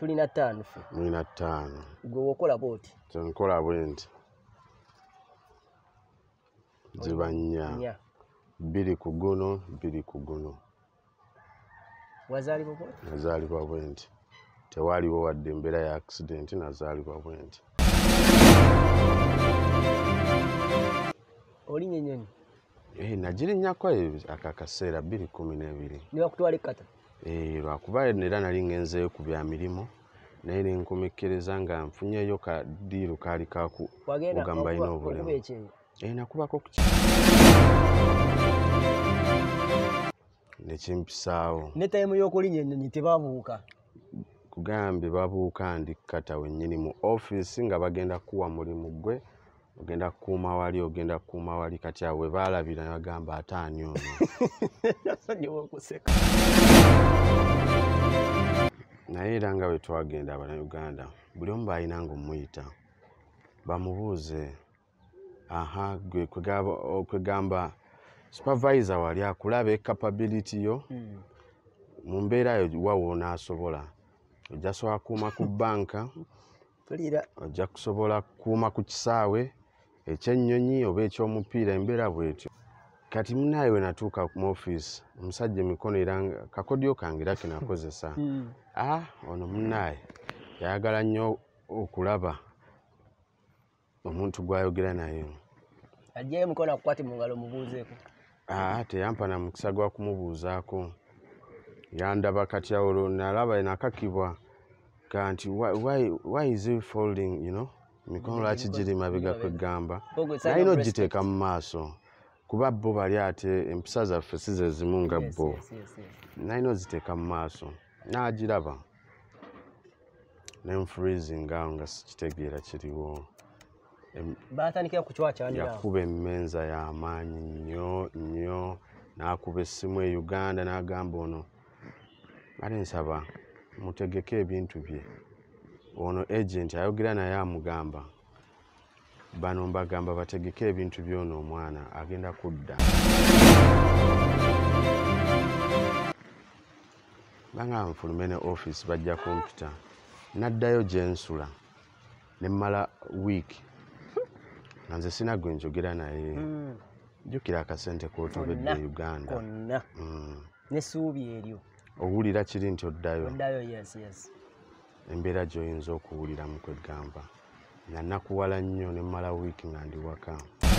tulina 5 ffe. Mulina 5. Gwe okola bwoti. Nkola bwenti. Ziba 4. 2 ku guno, 2 ku guno. Wazaalibwa bwoti? Nazaalibwa bwenti. Tewaliwo wadde embeera ya accident, nazaalibwa bwenti. Olinnya ennyonyi? Nagirinnyako akaseera 2012. Ne bakutwala e Qatar? Lwakuba era nali ngenzeeyo ku bya mirimu naye ne nkomekereza nga nfunyeeyo kadiiru kaali kakugamba balina obulemu. Nakubako ku ne kimpisaawo. Ne tayimu y'okulinnya ennyonyi tebabuuka? Kugambye babuuka ndi Qatar wennyini mu offisi nga bagenda kuwa mulimu gwe. Ogenda kukuuma wali, ogenda kukuuma wali, kati awo we baalabira ne bagamba ate ani ono. Nasonyiwa okuseka. Naye era nga bwe twagenda Abannayuganda, buli omu baalina ng'omuyita bamubuuze gwe kwegamba supervisor wali akulaba capability yo mu mbeera yo wawo onaasobola. Ojja kusobola kukuuma ku banka, ojja kusobola kukuuma ku kisaawe ekyennyonyi oba ekyomupiira, embeera bwetyo. Kati munaaye we natuuka mu offisi, omusajja emikono era kakodyo kange era ke nakozesa. Ono munaaye yayagala nnyo okulaba omuntu gw'ayogera naye. Ajjayo emikono akukwate mu ngalo mubuuzeeko? Teyampa na mukisa gwa kumubuuzaako. Yandaba kati awo nalaba nakakibwa kanti why is he folding, you know? Mikono lwaki giri mabega kwegamba. Nalina ogiteeka mu maaso kuba bo bali ate empisa zaffe si ze zimu nga bo. Nalina oziteeka mu maaso n'agiraba nenfreezinga awo nga sikitegeera kiriwo. Baatandikira kucwacwanira. Yakuba emmenza y'amaanyi nnyo n'akuba essimu e Uganda n'agamba ono ate nsaba mutegeke ebintu bye. Ono agent ayogera naye amugamba bano mbagamba bategeke ebintu by'ono omwana agenda kudda. Banga nfulume ne office bajja kompyuta naddayo gye nsula ne mmala wiiki nga nze sina gwe njogera naye. Jjukira akasente k'otobedde e Uganda konna n'essuubi eryo owulira kiri nti oddayo. Yes. Embeera gy'oyinza okuwuliramu kwegamba nga nakuwala nnyo ne mmala wiiki nga ndi waka.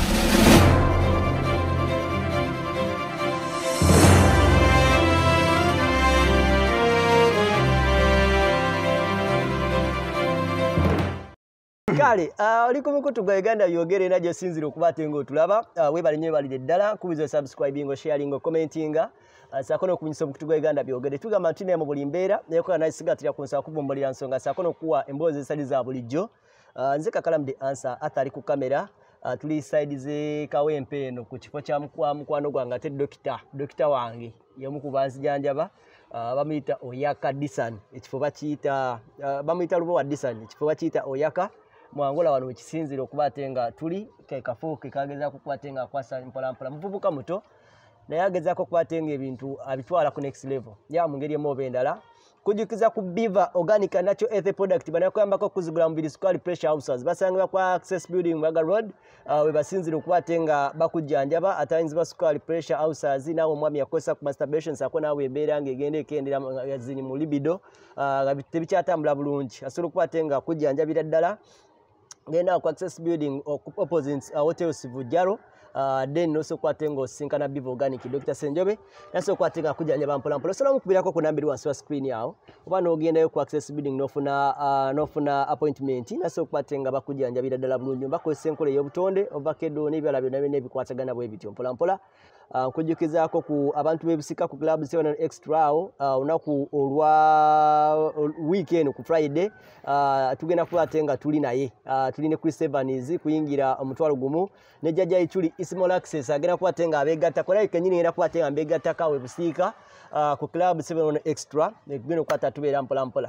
Kale, oli ku mikutu gwa Uganda byogere nagyo sinzira okuba ate ng'otulaba. Weebale nnyo weebalire ddala kubiza subscribing, sharing, commenting. Saako n'okubunyisa obukutu gwa Uganda byogere. Tugamba nti naye mu buli mbeera naye kola naye sigatira ku nsaba kubumbulira nsonga saako n'okuwa emboozi ezitali za bulijjo. Nze Kakalamu the answer atali ku kamera. Tuli side ze Kawempe eno ku kifo kya mukwano gwange ate dokita wange y'omu ku banzijanjaba. Bamuyita Oyaka Disan, ekifo bakiyita bamuyita Lubowa Disan, ekifo bakiyita Oyaka. Mwangola wano wekisinzira okuba ate nga tuli kekafo kekagezaako okuba ate nga akwasa mpolampola muvubuka muto naye agezaako okuba ate nga ebintu abitwala ku next level ya mu ngeri emu oba endala. Kujjukiza ku Biva Organic and Natural Health Product banakuyambako okuzigula mu Biiri Square Pressure Houses basangibwa kwa Access Building Mbaga Road. We basinzira okuba ate nga bakujjanjaba atayinzibwa Square Pressure Houses naawe omwami yakozesa ku masturbation saako naawe embeera ng'egenda ekendera zini mu libido tebikyatambula bulungi asobola okuba ate nga kujjanjabira ddala. Genda ku Access Building opposite Hotel Sivujaro. Then also kwatenga osinkana Biva Organic Dr. Senjobe naso kwatenga kujjanjaba mpolampola osobola mukubirako ku nambiri wansi wa screen yawo oba n'ogendayo ku Access Building n'ofuna appointment naso kwatenga bakujjanjabira ddala bulungi bakozesa enkola ey'obutonde ovakedo n'ebirala byonna byonna ebikwatagana bwe bityo mpolampola. Nkujjukizaako ku abantu b'ebisika ku Club 7 Extra awo olunaku olwa weekend ku Friday tugenda kuba ate nga tuli naye tuli ne Chris Evans kuyingira omutwalo gumu ne jjajja Ichuli Small Access agenda kuba ate nga abeegatta kola kenyini era kuba ate nga mbeegattako awe busiika ku Club 7 Extra egenda okuba ate tubeera mpolampola.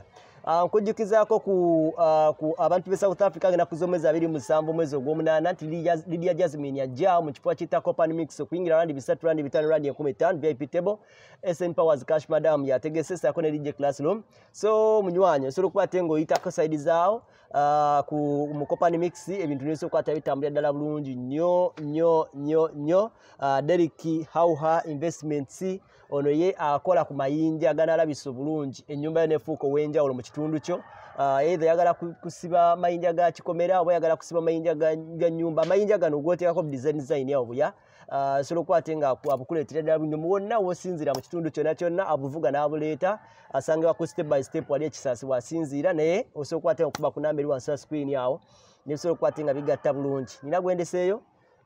Nkujjukizaako ku abantu be South Africa ngenda kuzomeza 27 mwezi ogw'omunaana nti Lydia Jasmine yajja mu kifo kita Copan Mix okuyingira randi 3 randi 5 randi 15 VIP table SN Powers Cash Madam yategesesako ne DJ Classroom so munywanyi osobola okukwata ng'oyitako side zaawo mu Copan Mix ebintu niso kwata bitambulira ddala bulungi nnyo Derek Hauha Investments ono ye akola ku mayinja ganalabisa bulungi ennyumba yo nefuuka ow'enjawulo mu kitundu kyo either yagala kusiba mayinja ga kikomera oba yagala kusiba mayinja ga nnyumba amayinja gano gwoteekako design yawo buya solo kwate nga abukuleetera ddala bunyumu wonna wosinzira mu kitundu kyonna abuvuga n'abuleeta asangibwa ku step by step wali ekisaasi wasinziira naye osobola okukwate okuba ku namba eri wansi wa screen awo nebisobola okukwate nga bigatta bulungi nina gwendeseeyo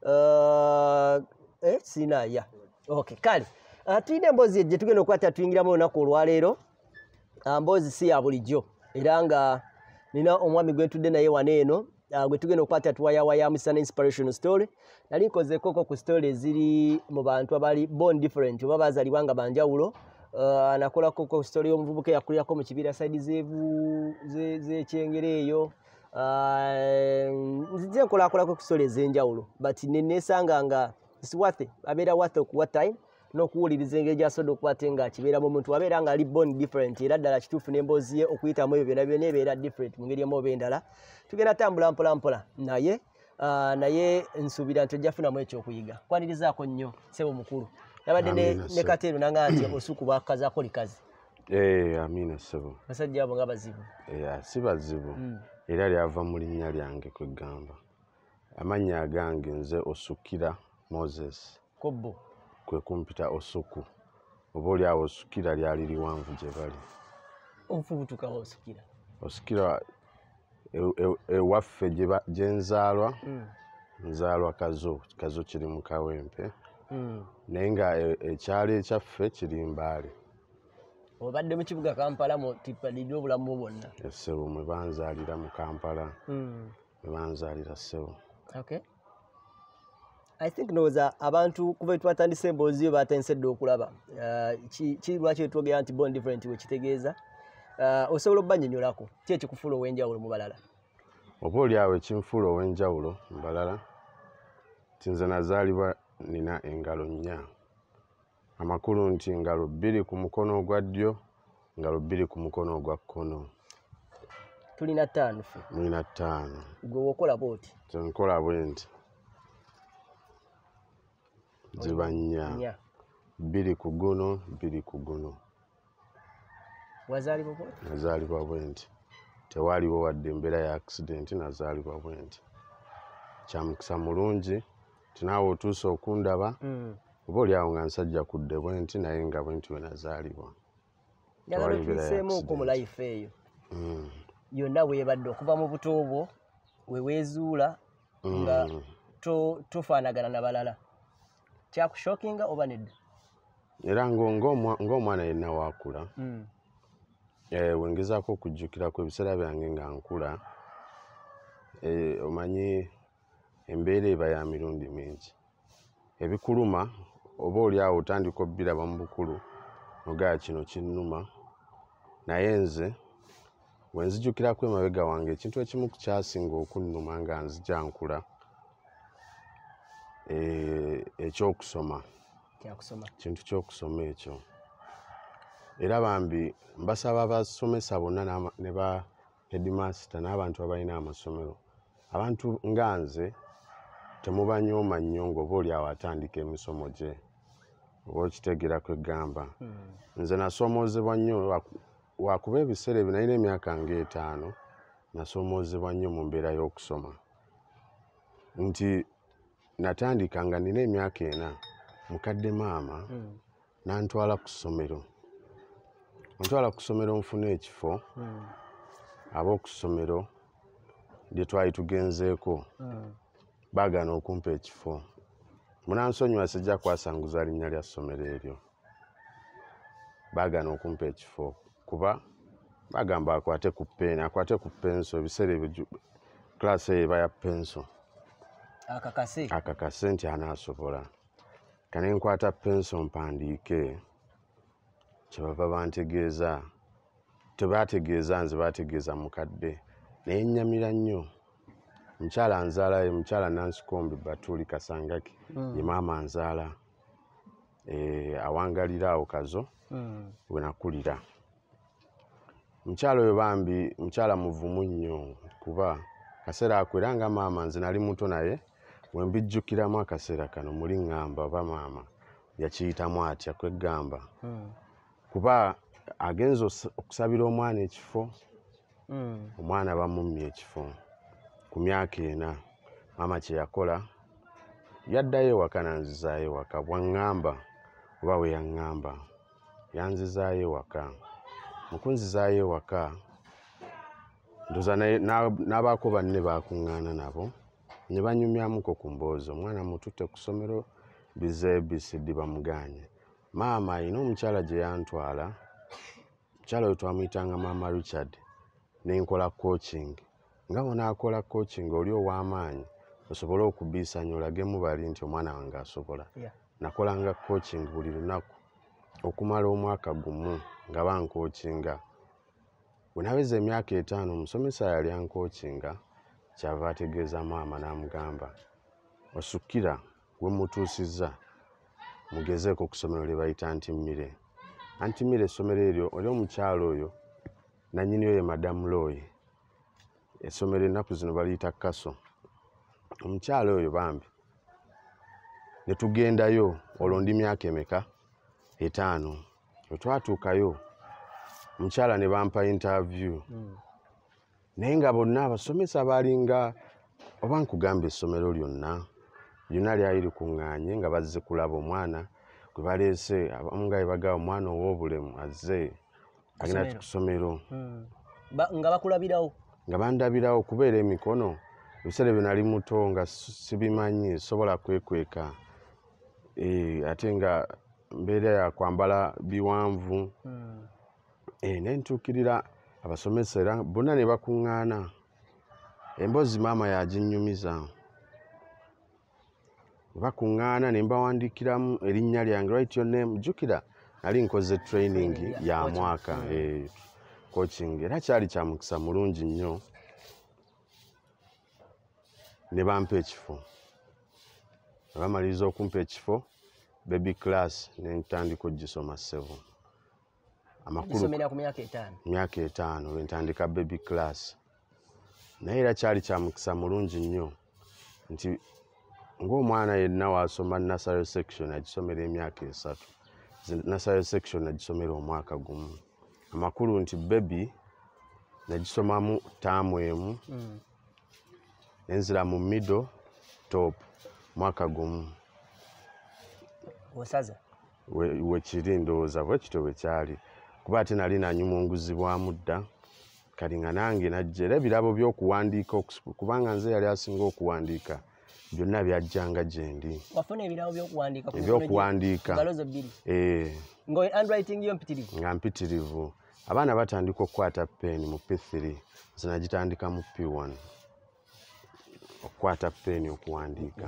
sinaya okay kale tulina emboozi gye tugenda okukwata tuyingiramu olunaku olwaleero mboozi si ya bulijjo era nga nina omwami gwe ntudde naye wano eno gwe tugenda okukwata tuwayawayamusa inspiration story nali nkozeekoko ku story eziri mu bantu abali born different oba baazalibwa nga banjawulo nakolako ku story y'omuvubuka eyakulirako mu kibira side z'ekyengere eyo nzije nkolakolako ku story ez'enjawulo but neneesanga nga siwate abeera wate okuwa time n'okuwuliriza engeri gy'asobola okukwate nga kibeeramu omuntu abeera nga ali born different era ddala kituufu n'emboozi ye okuyitamu ebyo byonna byonna ebeera different mu ngeri emu oba endala tugenda tambula mpolampola naye nsuubira nti ojjafunamu ekyokuyiga kwanirizaako nnyo ssebo mukulu nabadde ne kateero nanga nti Osuuku bakazaako likazi amina ssebo basajja abo nga bazibu si bazibu era lyava mu linnya lyange kwegamba amannya agange nze Osukira Moses kobbo kwe kumpita Osuuku oba oliawo Osukira lyali liwanvu gye bali onfubutukawo Osukira ewaffe gye nzaalwa nzaalwa kazo kiri mu Kawempe naye nga ekyalo ekyaffe kiri Mbaale obadde mu kibuga Kampala tipalidde obulamu bwonna essebo mwe banzaalira mu Kampala mwe banzaalira ssebo okay I think ndowooza abantu kuva twatandise emboozi yo batandise dda okulaba ki lwaki twogera nti born different wekitegeeza osobola okubannyonnyolako ki ekikufuula ow'enjawulo mu balala oba oliawo ekinfuula ow'enjawulo mu balala ti nze nazaalibwa nina engalo 4 amakulu nti ngalo 2 ku mukono ogwa ddyo ngalo 2 ku mukono ogwa kkono tulina 5 mulina 5 gwe wokola bwoti nkola bwe nti ziba 4 2 ku guno 2 ku guno nazaalibwa bwe nti tewaliwo wadde embeera ya accident nazaalibwa bwe nti kyamukisa mulungi tinaawe otuuse okundaba oba oliawo nga nsajja kudde bwe nti naye nga bwe nti we nazaalibwa yagalotuuseemuuko mu life eyo yonna weebadde okuva mu buto bwo weweezuula nga tofaanagana na balala kyakushokinga oba nedda era ng'omwana yenna waakula wengezaako okujjukirako ebiseera byange nga nkula omanyi embeera eba ya mirundi mingi ebikuluma oba oliawo otandika obbiraba mu bukulu ogaya kino kinnuma naye nze wenzijjukirako emabega wange ekintu ekimu kyasinga okunnuma nga nzija nkula ekyokusoma kintu kyokusoma ekyo era bambi mbasaba abasomesa bonna ne ba headmaster n'abantu abalina amasomero abantu nga nze temubanyooma nnyo ng'oba oliawo atandika emisomo gye oba okitegeera kwegamba nze nasomoozebwa nnyo wakuba ebiseera ebyo nalina emyaka nga5 nasomoozebwa nnyo mu mbeera y'okusoma nti natandika nga nina emyaka 4 mukadde maama nantwala ku ssomero nfune ekifo ab'okusomero lye twali tugenzeeko baagana okumpa ekifo munansonyiwa sijja kwasanguza linnya lya ssomero eryo baagana okumpa ekifo kuba bagamba akwate ku penso ebiseera ebyo klasi eyo eba ya penso akakase nti anaasobola kane nkwata penso mpandiike kyebava bantegeeza tebategeeza nze bategeeza mukadde naye nnyamira nnyo mukyala anzaala ye mukyala Nansikombi Batuli Kasangaki ye maama nzaala awangalira awo Kazo we nakulira. Mukyala oyo bambi mukyala muvumu nnyo kuba kaseera ako era nga maama nze nali muto naye we mbijjukiramu akaseera kano muli ŋŋamba oba maama yakiyitamu atya kweggamba kuba agenza okusabira omwana ekifo omwana bamummye ekifo ku myaka 4 maama Kyeyakola yaddayo ewaka nanzizaayo ewaka bwaŋŋamba oba we yaŋŋamba yanzizaayo ewaka mukunzizaayo ewaka ndoza n'abaako banne bakuŋŋaana nabo ne banyumyamuko ku mboozi omwana mututte ku ssomero bize ABCD bamuganye. Maama alina omukyala gye yantwala omukyala oyo twamuyitanga maama Richard nenkola coaching nga bonaakola coaching oli ow'amaanyi osobole okubiisanya olagemu bali nti omwana wange asobola nakolanga coaching buli lunaku okumala omwaka gumu nga bankookinga bwe naweza emyaka 5 omusomesa yali ankookinga kyava ategeeza maama n'amugamba osukira we mutuusizza mugezeeko ku ssomero lye bayita Antimire essomero eryo oli omukyalo oyo nannyini yo ye Madamu Loyi essomero ennaku zino baliyita Kaso omukyalo oyo bambi ne tugendayo olwo ndi myaka emeka 5 bwe twatuukayo omukyala ne bampa interview naye nga bonna abasomesa baalinga oba nkugamba essomero lyonna lyali likuŋŋaanye nga bazze kulaba omwana gwe baleese abamu nga bagaba omwana ow'obulemu azze agenda ku ssomero nga bakulabirawo nga bandabirawo kubeera emikono ebiseera bye nali muto nga sibimanyi sobola kwekweka ate nga mbeera ya kwambala biwanvu ne ntuukirira abasomesa era bonna ne bakuŋŋaana emboozi maama yaginnyumiza bakuŋŋaana ne mbawandiikiramu erinnya lyange write your name jjukira nali nkoze training ya mwaka coaching era kyali kya mukisa mulungi nnyo ne bampa ekifo bamaliriza okumpa ekifo baby class ne ntandika ogisoma 7 amakulu myaka 5 we ntandika baby class naye era kyali kya mukisa mulungi nnyo nti ng'omwana yenna wasoma nursery section agisomera emyaka 3 nursery section agisomera omwaka gumu amakulu nti baby nagisomamu taamu emu nenzira mu middle top mwaka gumu osaza wekiri ndowooza bwekityo bwe kyali kuba ate nali nanyumunguzibwamu dda kati nga nange najja era ebirabo by'okuwandiika kubanga nze yali asinga okuwandiika byonna byajjanga gye ndi wafuna ebirabo by'okuwandiika nga mpitirivu abaana batandika okukwata peeni mu P3 nze nagitandika mu P1 okukwata peeni okuwandiika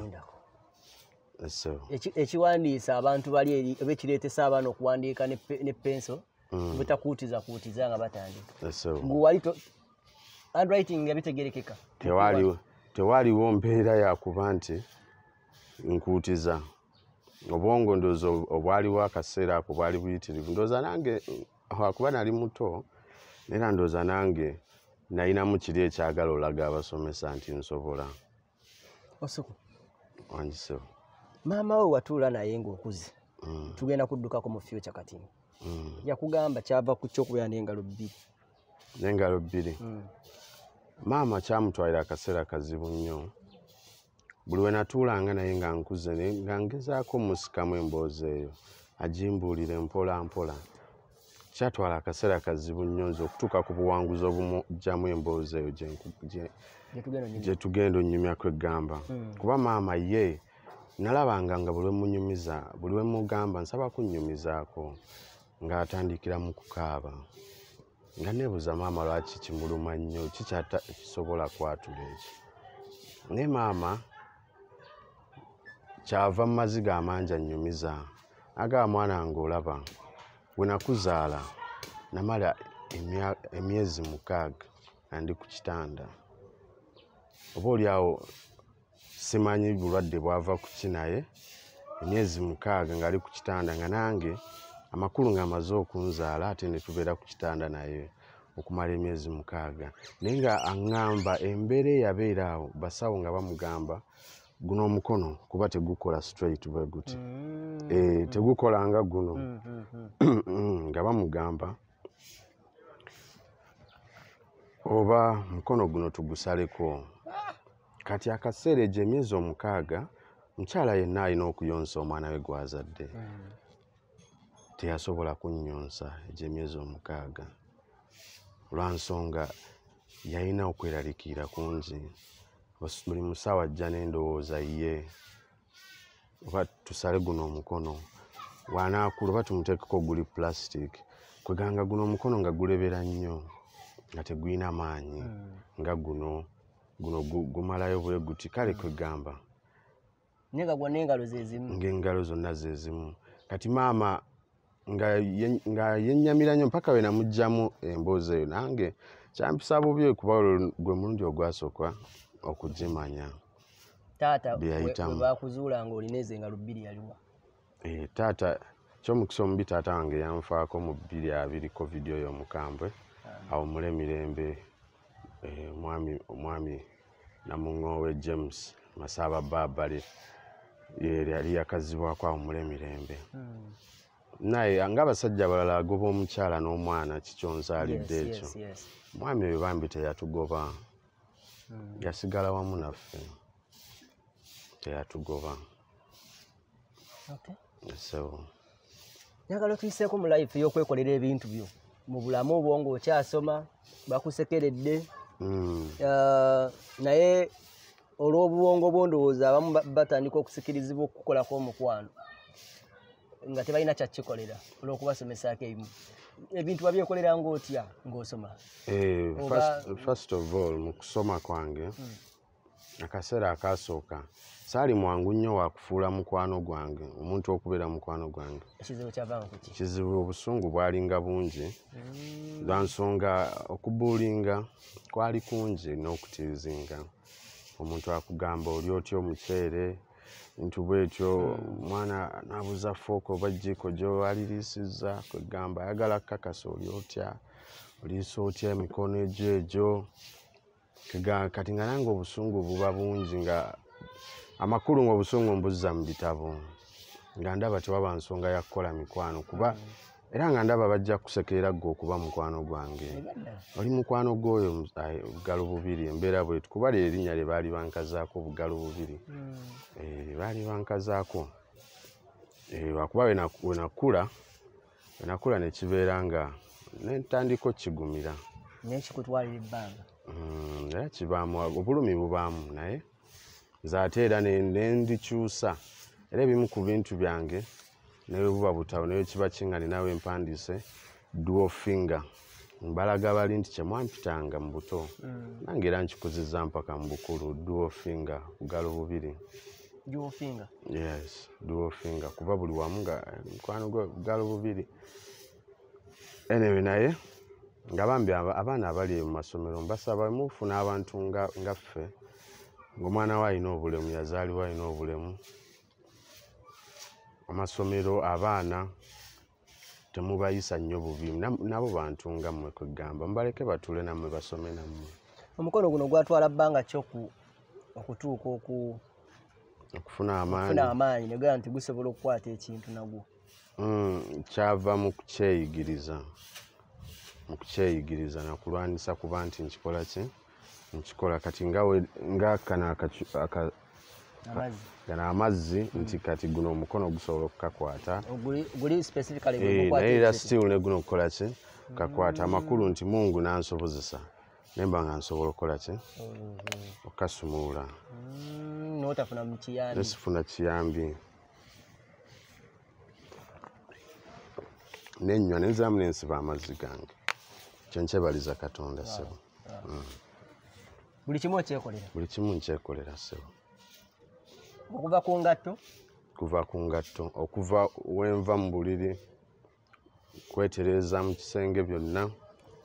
ekiwandiisa abantu bali eri oba ekireetesa abaana okuwandiika ne penso butakuutiza nga batandika nguwali handwriting nga bitegerekeka tewaliwo mbeera yakuba nti nkuutiza obwongo ndooza obwaliwo akaseera ako bwali buyitirivu ndooza nange akuba nali muto era ndooza nange nalinamu kiri ekyagala olaga abasomesa nti nsobola Osuuku wangisewo maama we watuula naye ng'okuze tugenda kuddukako mu future kati yakugamba kyava ku kyokubeera n'engalo 2 n'engalo 2 maama kyamutwalira akaseera kazibu nnyo buli we natuulanga naye nga nkuze nga ngezaako musikamu emboozi eyo agimbuulire mpola mpola kyatwala akaseera kazibu nnyo nze okutuuka ku buwanguzi obumugyamu emboozi eyo gye tugenda onnyumya kweggamba kuba maama ye nalabanga nga buli we munyumiza buli we mugamba nsaba kunnyumizaako ng'atandikira mu kukaaba nga neebuuza maama lwaki kimuluma nnyo kisobola kwatula eki naye maama kyava mu maziga amangi annyumiza agaba mwana wange olaba we nakuzaala namala emyezi 6 ndi ku kitanda. Oba oliawo simanyi bulwadde bwava ku kinaye emyezi 6 ngali ku kitanda nga nange amakulu ng'amaze okunzaala ate ne tubeera ku kitanda naye okumala emyezi 6 naye nga aŋŋamba embeera eyabeera awo basawo nga bamugamba guno omukono kuba tegukola straight bwe guti tegukola nga guno nga bamugamba oba mukono guno tugusaleko. Kati akaseera egyo emyezi 6 mukyala yenna alina okuyonsa omwana we gwazadde teyasobola kunnyonsa egyo emyezi 6 olwansonga yalina okweraliikirira kungi. Buli musawo ajja n'endowooza ye oba tusale guno omukono wanaakula oba tumuteekeko guli plastic kweganga guno omukono nga gulebera nnyo nga tegulina maanyi nga guno gumalayo bwe guti kale kwegamba nenga gwa n'engalo ze zimu ng'engalo zonna ze zimu. Kati maama nga yennyamira nnyo mpaka we namugjamu emboozi eyo nange kyampisa bubi kuba gwe mulundi ogwasooka okugimanya. taata bwe bakuzuula ng'olina ezo engalo 2 yaliwa taata ky'omukisa omubi taata wange yanfaako mu 2020 covid oyo omukambwe awo mulemirembe omwami namuŋoowe James Masaba Babale yali yakazibwako awo mulemirembe naye ng'abasajja abalala agoba omukyala n'omwana kikyonzaalidde ekyo mwami oyo bambi teyatugoba yasigala wamu naffe teyatugoba. Njagala tuyiseeko mu life y'okwekolera ebintu byo mu bulamu obwo ng'okyasoma bakusekeredde naye olw'obuwongo bw'ondowooza abamu batandika okusikirizibwa okukolako omukwano nga tebalina kyakikolera olw'okubasomesaako ebimu. Ebintu babyekolera ng'otya ng'osoma? First of all mu kusoma kwange akaseera akaasooka saali mwangu nnyo wakufuula mukwano gwange omuntu okubeera mukwano gwange. Ekizibu kyavanga ku ki? Kizibu obusungu bwalinga bungi lwansonga okubuulinga kwali kungi n'okutiizinga. Omuntu akugamba oli otya omuceere bintu bwetyo mwana nabuza fooko oba jjiiko gy'aliriisizza kwegamba ayagala kakasa oli otya oliisa otya emikono egyo kati nga nange obusungu buba bungi nga amakulu ng'obusungu mbuzza mu bitabo nga ndaba tewaba nsonga ya kukola mikwano kuba era nga ndaba bajja kusekerera ggwe okuba mukwano gwange oli mukwano gw'oyo obugalo 2 embeera bwetu kuba lye erinnya lye baali bankazaako obugalo 2 baali bankazaako lwakuba wenakula ne kibeera nga netandika kigumira nekikutwalira ebbanga era kibaamu obulumi bubaamu naye nze ate era nendikyusa era ebimu ku bintu byange nawe buba butawo naye kiba kingani nawe empandiise dual finger mbalaga bali nti kyemwampitanga mu buto nange era nkikuzizza mpaka mu bukulu dual finger bugalo 2. Dual finger? Yes, dual finger kuba buli wamu nga mukwano gwe bugalo 2. Anyway naye nga bambi abaana abali mu masomero mbasaba mufuna abantu nga ffe ng'omwana we alina obulemu yazaalibwa alina obulemu amasomero abaana temubayisa nnyo bubi nabo bantu nga mmwe kwegamba mubaleke batuule nammwe basome nammwe. Omukono guno gwatwala bbanga ki okutuuka okufuna amaanyi negera nti gusobola okukwata ekintu nagwo? Kyava mu kukyeyigiriza nakulwanisa kuba nti nkikola kati nga kana gana amazzi nti kati guno omukono gusobola okukakwata naye era still ne guno okukola ki kakwata amakulu nti Mungu nansobozesa nemba nga nsobola okukola ki okukasumula nesifuna kiyambi nenywa nenzaamu nensiba amazzi gange kyenkyebaliza Katonda ssebo. Buli kimu okyekolera? Buli kimu nkyekolera ssebo. Okuva ku ngatto? Kuva ku ngatto okuva wenva mu buliri kwetereza mu kisenge byonna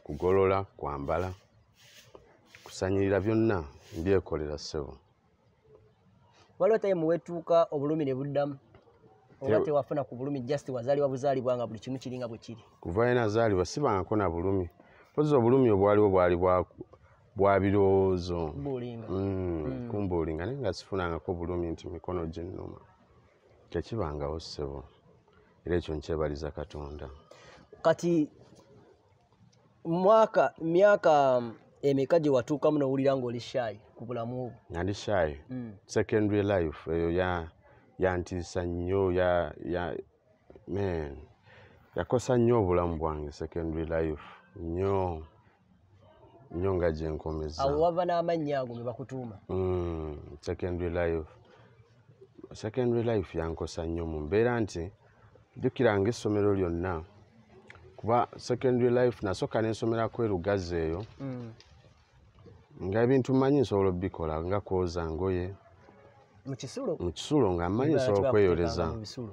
kugolola kwambala kusanyirira byonna mbyekolera ssebo. Waliwo time wetuuka obulumi ne buddamu oba tewafuna ku bulumi just wazaalibwa buzaalibwa nga buli kimu kiringa bwe kiri? Kuva ye nazaalibwa sibangako na bulumi. Pozi obulumi obwaliwo bwali bwa birowoozo kumbuulinga naye nga sifunangako bulumi nti mikono ginnuma. Tekibangawo ssebo. Era ekyo nkyebaliza Katonda. Kati myaka emeka gye watuukamu n'owulira ng'oli shy ku bulamu obwo? Nali shy. Secondary life eyo yantiisa nnyo yakosa nnyo obulamu bwange secondary life nnyo nga gye nkomeza. Awo wava n'amannya ago ge bakutuuma? Secondary life yankosa nnyo mu mbeera nti jjukiranga essomero lyonna kuba secondary life nasooka n'ensomerako erugazi eyo nga ebintu mmanyi nsobola obikola nga kwoza ngoye mu kisulo nga mmanyi nsobola okweyoleza.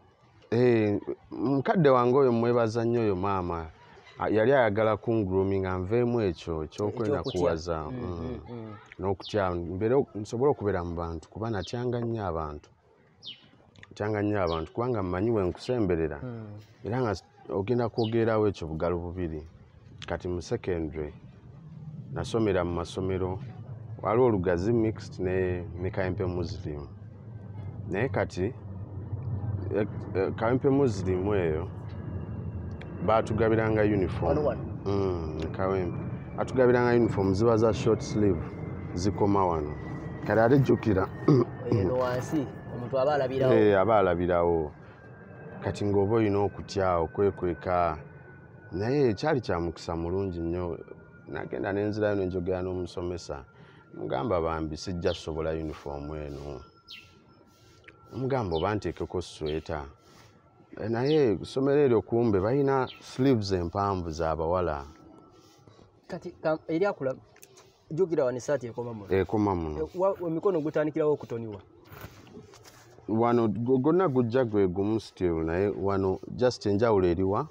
Mukadde wange oyo mwebaza nnyo oyo maama yali ayagala kunguroominga nveemu ekyo ekyokwenakuwaza n'okutya nsobole okubeera mu bantu kuba natyanga nnyo abantu kubanga mmanyi we nkusemberera era nga ogenda kwogererawo ekyo bugalo bubiri. Kati mu secondary nasomera mu masomero waliwo olugazi mixed ne Kayempe Muslim naye kati Kayempe Muslim eyo batugabiranga uniform Kawempe atugabiranga uniform ziba za short sleeve zikoma wano kale ate jjukira wansi omuntu aba alabirawo kati ng'oba olina okutya okwekweka naye kyali kya mukisa mulungi nnyo. Nagenda n'enzirayo n'enjogera n'omusomesa mugamba bambi sijja kusobola uniform eno omugamba oba nteekeko sweta naye ssomero eryo kumbe balina sleeves empanvu z'abawala. Kati eryakula jjukira wano essaati ekoma muno emikono gutandikirawo okutoniwa wano gonna gujja gwe gumu still naye wano just enjawulo eriwa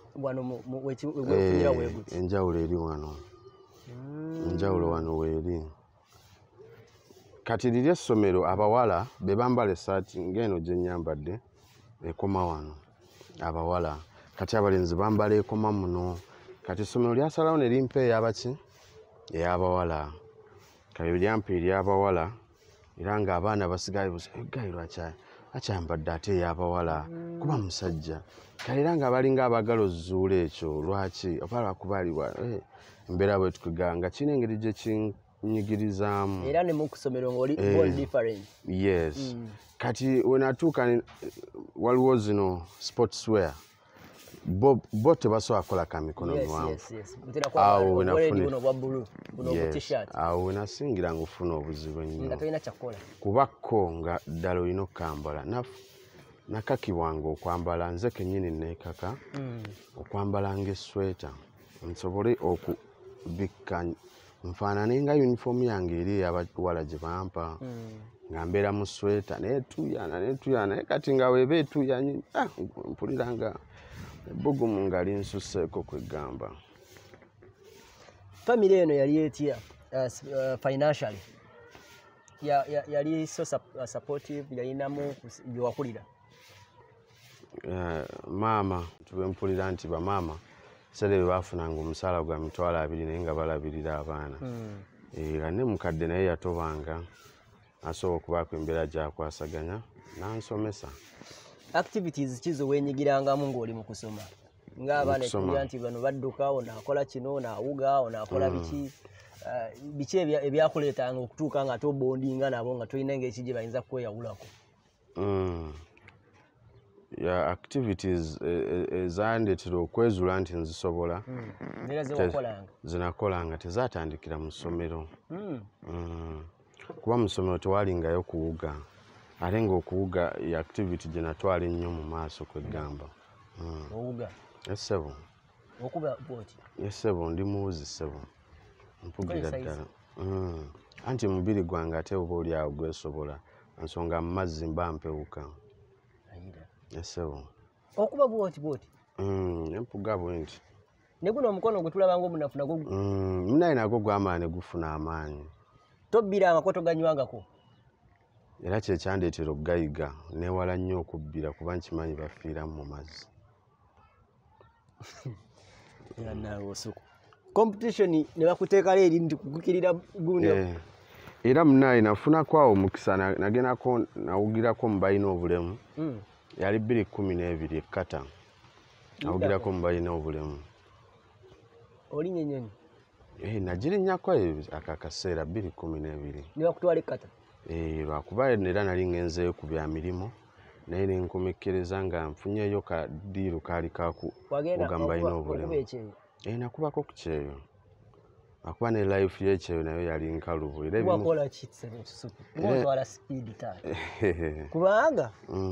enjawulo eri wano enjawulo wano weeri. Kati liri essomero abawala be bambala essaati ng'eno gye nnyambadde ekoma wano abawala kati abalenzi bambala ekoma muno. Kati essomero lyasalawo ne limpa eyabaki ey'abawala kale lyampa ery'abawala era ng'abaana basigaye gayi lwaki akyambadde ate ey'abawala kuba musajja kale era nga balinga abaagala ozuula ekyo lwaki oba lwakubalibwa embeera bwe tukuga nga kirina engeri gye kinyigirizaamu era ne mu kusomero ng'oli different. Yes. Kati we natuuka waliwo zino sportswear bo tebasobola kukola ka mikono miwanvu awo we nasingira ng'ofuna obuzibu ennyo kubakko nga ddala olina okukambala nakakibwanga okwambala nze kennyini neekaka okwambala ng'esweta nsobole okubikka nfaanane nga uniform yange eri ey'abawala gye bampa nga mbeera mu sweta neetuuyana naye kati nga weeba etuuyanyi mpuliranga ebbugumu nga linsusseeko kwegamba. Family eno yali etya financially? Yali so supportive? Yalinamu bye wakulira? Maama tube mpulira nti bamaama sere baafunanga omusaala gwa mitwalo 2 naye nga balabirira abaana nga ne mukadde naye yatobanga asobola okubaako embeera gyakwasaganya n'ansomesa. Activities kizo wenyigirangamu ng'oli mu kusoma ng'abaana ekubira nti bano badduka onaakola kino onaawuga onaakola biki ebyakuleetanga okutuuka nga tobondinga nabo nga tolina engeri gye bayinza kweyawulako? Activities ezandeetera okwezuula nti nzisobola zinakolanga tezaatandikira mu ssomero kuba mu ssomero tewalingayo kuwuga ate ng'okuwuga activity gye natwala ennyo mu maaso kwegamba. Essebo essebo ndi muwuzi ssebo mpugira ddala anti mubiri gwange ate oba oli awo gwesobola ensonga mu mazzi mba mpewuka essebo okuba bwoti empuga bwe nti ne guno omukono gutulaba ngo munafuna go munaye nago gwamaane gufuna amaanyi tobbira amakoto ganywangako era kyekyandeetera okugayiga newala nnyo okubbira kuba nkimanyi bafiiramu mu mazzi nawe Osuuku competition ne bakuteeka leeri ndi kugukirira guno era munaye nafunako awo omukisa nagendako nawugirako mu balina obulemu yali 2012 Qatar nawugirako mu balina obulemu oli nyenyonyi nagirinnyako akaseera 2012 ne bakutwala Qatar lwakuba era nali ngenzeeyo ku bya mirimu naye nenkomekkereza nga nfunyeyo kadiiru kaali kakugamba balina obulemu nakubako ku Kyeyo akuba ne life y'Ekyeyo nayo yali nkalubo wakola kitse ngotwala speed taata kubanga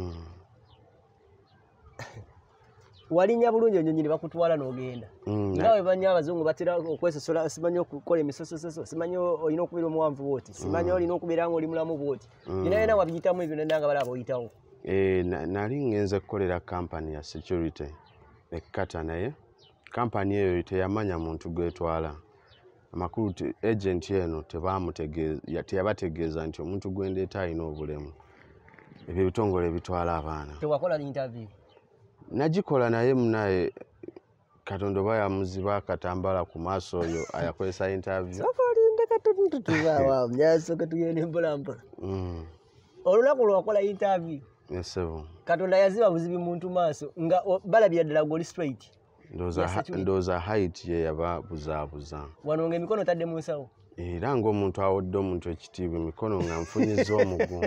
walinya bulungi ennyonyi ne bakutwala n'ogenda ngawe banya abazungu batera okwesosola simanyi okukola emisosososo simanyi olina okubeera omuwanvu bwoti simanyi olina okubeera nga oli mulamu bwoti yena wabiyitamu ebyo nendanga balaba oyitawo nali ngenze kukolera kampani ya security ekkata naye kampani eyo teyamanya muntu gwetwala amakulu agent eno teyabategeeza nti omuntu gwendeeta alina obulemu ebyo ebitongole bitwala abaana tewakola interview nagikola naye munaye Katonda oba yamuziba akatambala ku maaso oyo ayakozesa interview sokolinda katututubawa myasoka tugende mpolampola olunaku lwakola interview yesebo Katonda yaziba buzibi muntu maaso nga balabira ddala goli straight ndooza height ye yababuzaabuza wano ng'emikono tadde mu nsawo era ng'omuntu awodde omuntu ekitiibwa emikono nga nfunyiza omugumu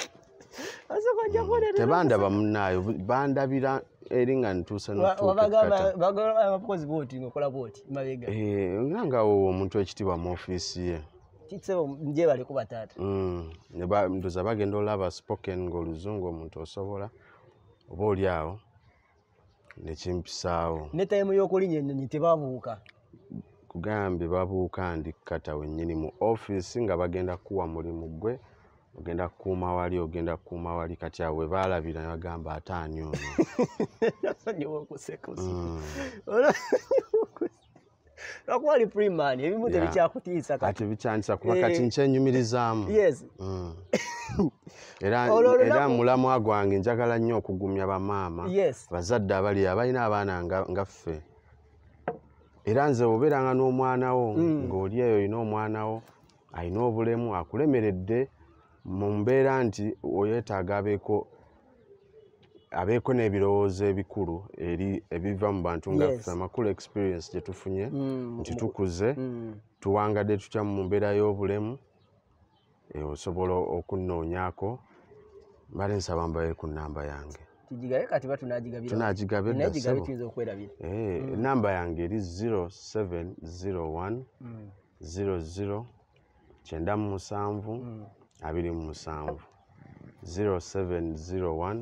tebandaba munnaayo bandabira eri nga ntuuse abakozi booti ngaokola booti mabega era nga wowe omuntu ekitiibwa mu ofiisi ye kisebo nje bali kuba taata ndooza bagenda olaba spoken ng'oluzungu omuntu osobola oba oli awo nekimpisaawo ne time y'okulinya ennyonyi tebabuuka kugambye babuuka ndi Qatar wennyini mu ofiisi nga bagenda kuwa mulimu gwe ogenda kukuuma wali ogenda kukuuma wali kati awo we baalabira ne bagamba ate ani ono lwakuba ali freeman ebimu tebikyakutiisa kati bikyanisa kuba kati nkyenyumirizaamu era mulamwa gwange njagala nnyo okugumya bamaama bazadde abali abalina abaana nga ffe era nze obeeranga n'omwana wo ng'oli eyo olina omwana wo alina obulemu akulemeredde mu mbeera nti oyeetaaga abeeko n'ebirowoozo ebikulu eri ebiva mu bantu nga ffe amakulu experience gye tufunye nti tukuze tuwangadde tutya mu mbeera y'obulemu osobola okunnoonyaako mbale nsaba mbaye ku nnamba yange tunagigabira ennamba yange eri 0701 00 97 27 0701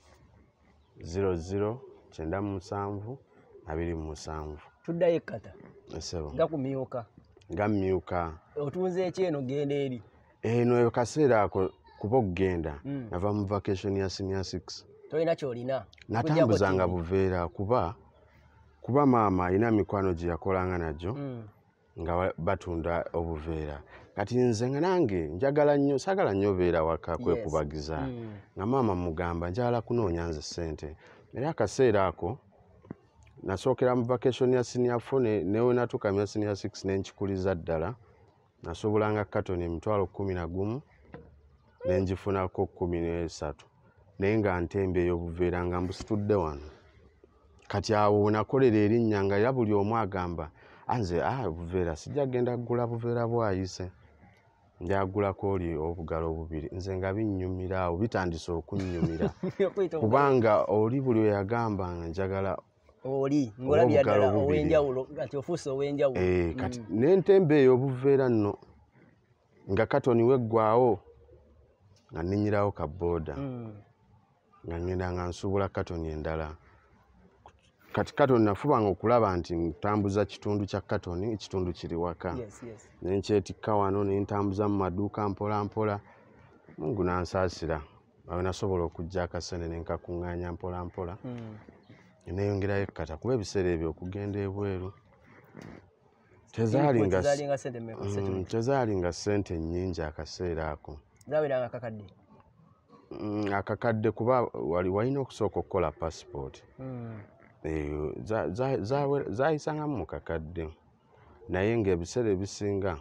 00 97 27 tuddayo ekkata esebo nga mmyuka otunze ekyeno genda eri eno kaseera ako kuba okugenda nava mu vacation ya senior 6 tolina kyolina natambuzanga buveera kuba maama alina mikwano gye yakolanga nagyo nga batunda obuveera kati nze nga nange njagala nnyo saagala nnyo beera waka kwekubagiza nga maama mugamba njagala kunoonya nze ssente era akaseera ako nasookera mu vacation ya senior 4 newe natuuka mu senior 6 nenkikuliza ddala nasobolanga katoni emitwalo 11 nenjifunako 13 naye nga ntembe ey'obuveera nga mbusitudde wano kati awo nakolera erinnya nga era buli omu agamba anze buveera sijja genda kugula buveera bwayise njagulako oli obugalo obubiri nze nga binnyumira awo bitandise okunnyumira kubanga oli buli oyagamba nga njagala oli ngolabya ddala ow'enjawulo kati ofuuse ow'enjawulo kati nentembe ey'obuveera nno nga katoni weggwawo nga nninyirawo ka booda nga ngenda nga nsuubula katoni endala kati katoni nafubanga okulaba nti ntambuza kitundu kya katoni ekitundu kiri waka nenkyetikka wano nentambuza mu maduuka mpola mpola Mungu nansaasira awe nasobola okujja akasene nenkakuŋŋaanya mpola mpola neeyongerayo ekkata kuba ebiseera ebyo okugenda ebweru tezaalinga ssente nnyingi akaseera ako. Zaaberanga kakadde. Akakadde kuba walina okusooka okukola passport. Zaayisangamu mu kakadde naye ng'ebiseera ebisinga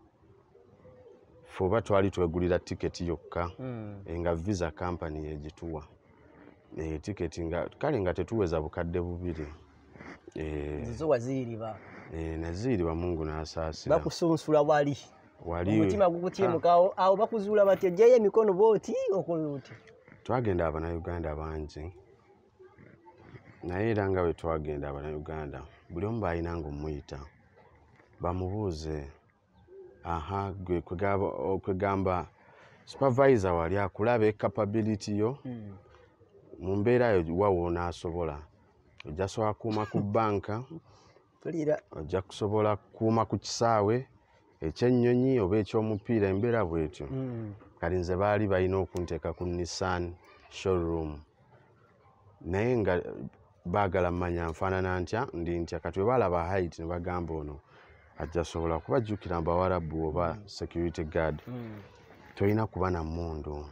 ffe oba twali twegulira tiketi yokka nga visa company yegituwa tiketi nga kale nga tetuweza bukadde 2. Zizo waziriba. Naziriba Mungu n'asaasira. Bakusunsula wali. Omutima gukutyemukawo awo bakuzuula batya jjayo emikono booti okuluti. Twagenda Abannayuganda bangi naye era nga bwe twagenda Abannayuganda buli omu baalina ng'omuyita bamubuuze gwe kwegamba supervisor wali akulaba capability yo mu mbeera yo wawo n'asobola ojja sobola kuuma ku banka ojja kusobola kuuma ku kisaawe ekyennyonyi oba ekyomupiira embeera bwetyo kali nze baali balina okunteeka ku Nissan showroom naye nga baagala mmanya nfaanana ntya ndi ntya kati bwe balaba height ne bagamba ono ajja sobola kubajjukira mbawarabu oba security guard tolina kuba na mmundu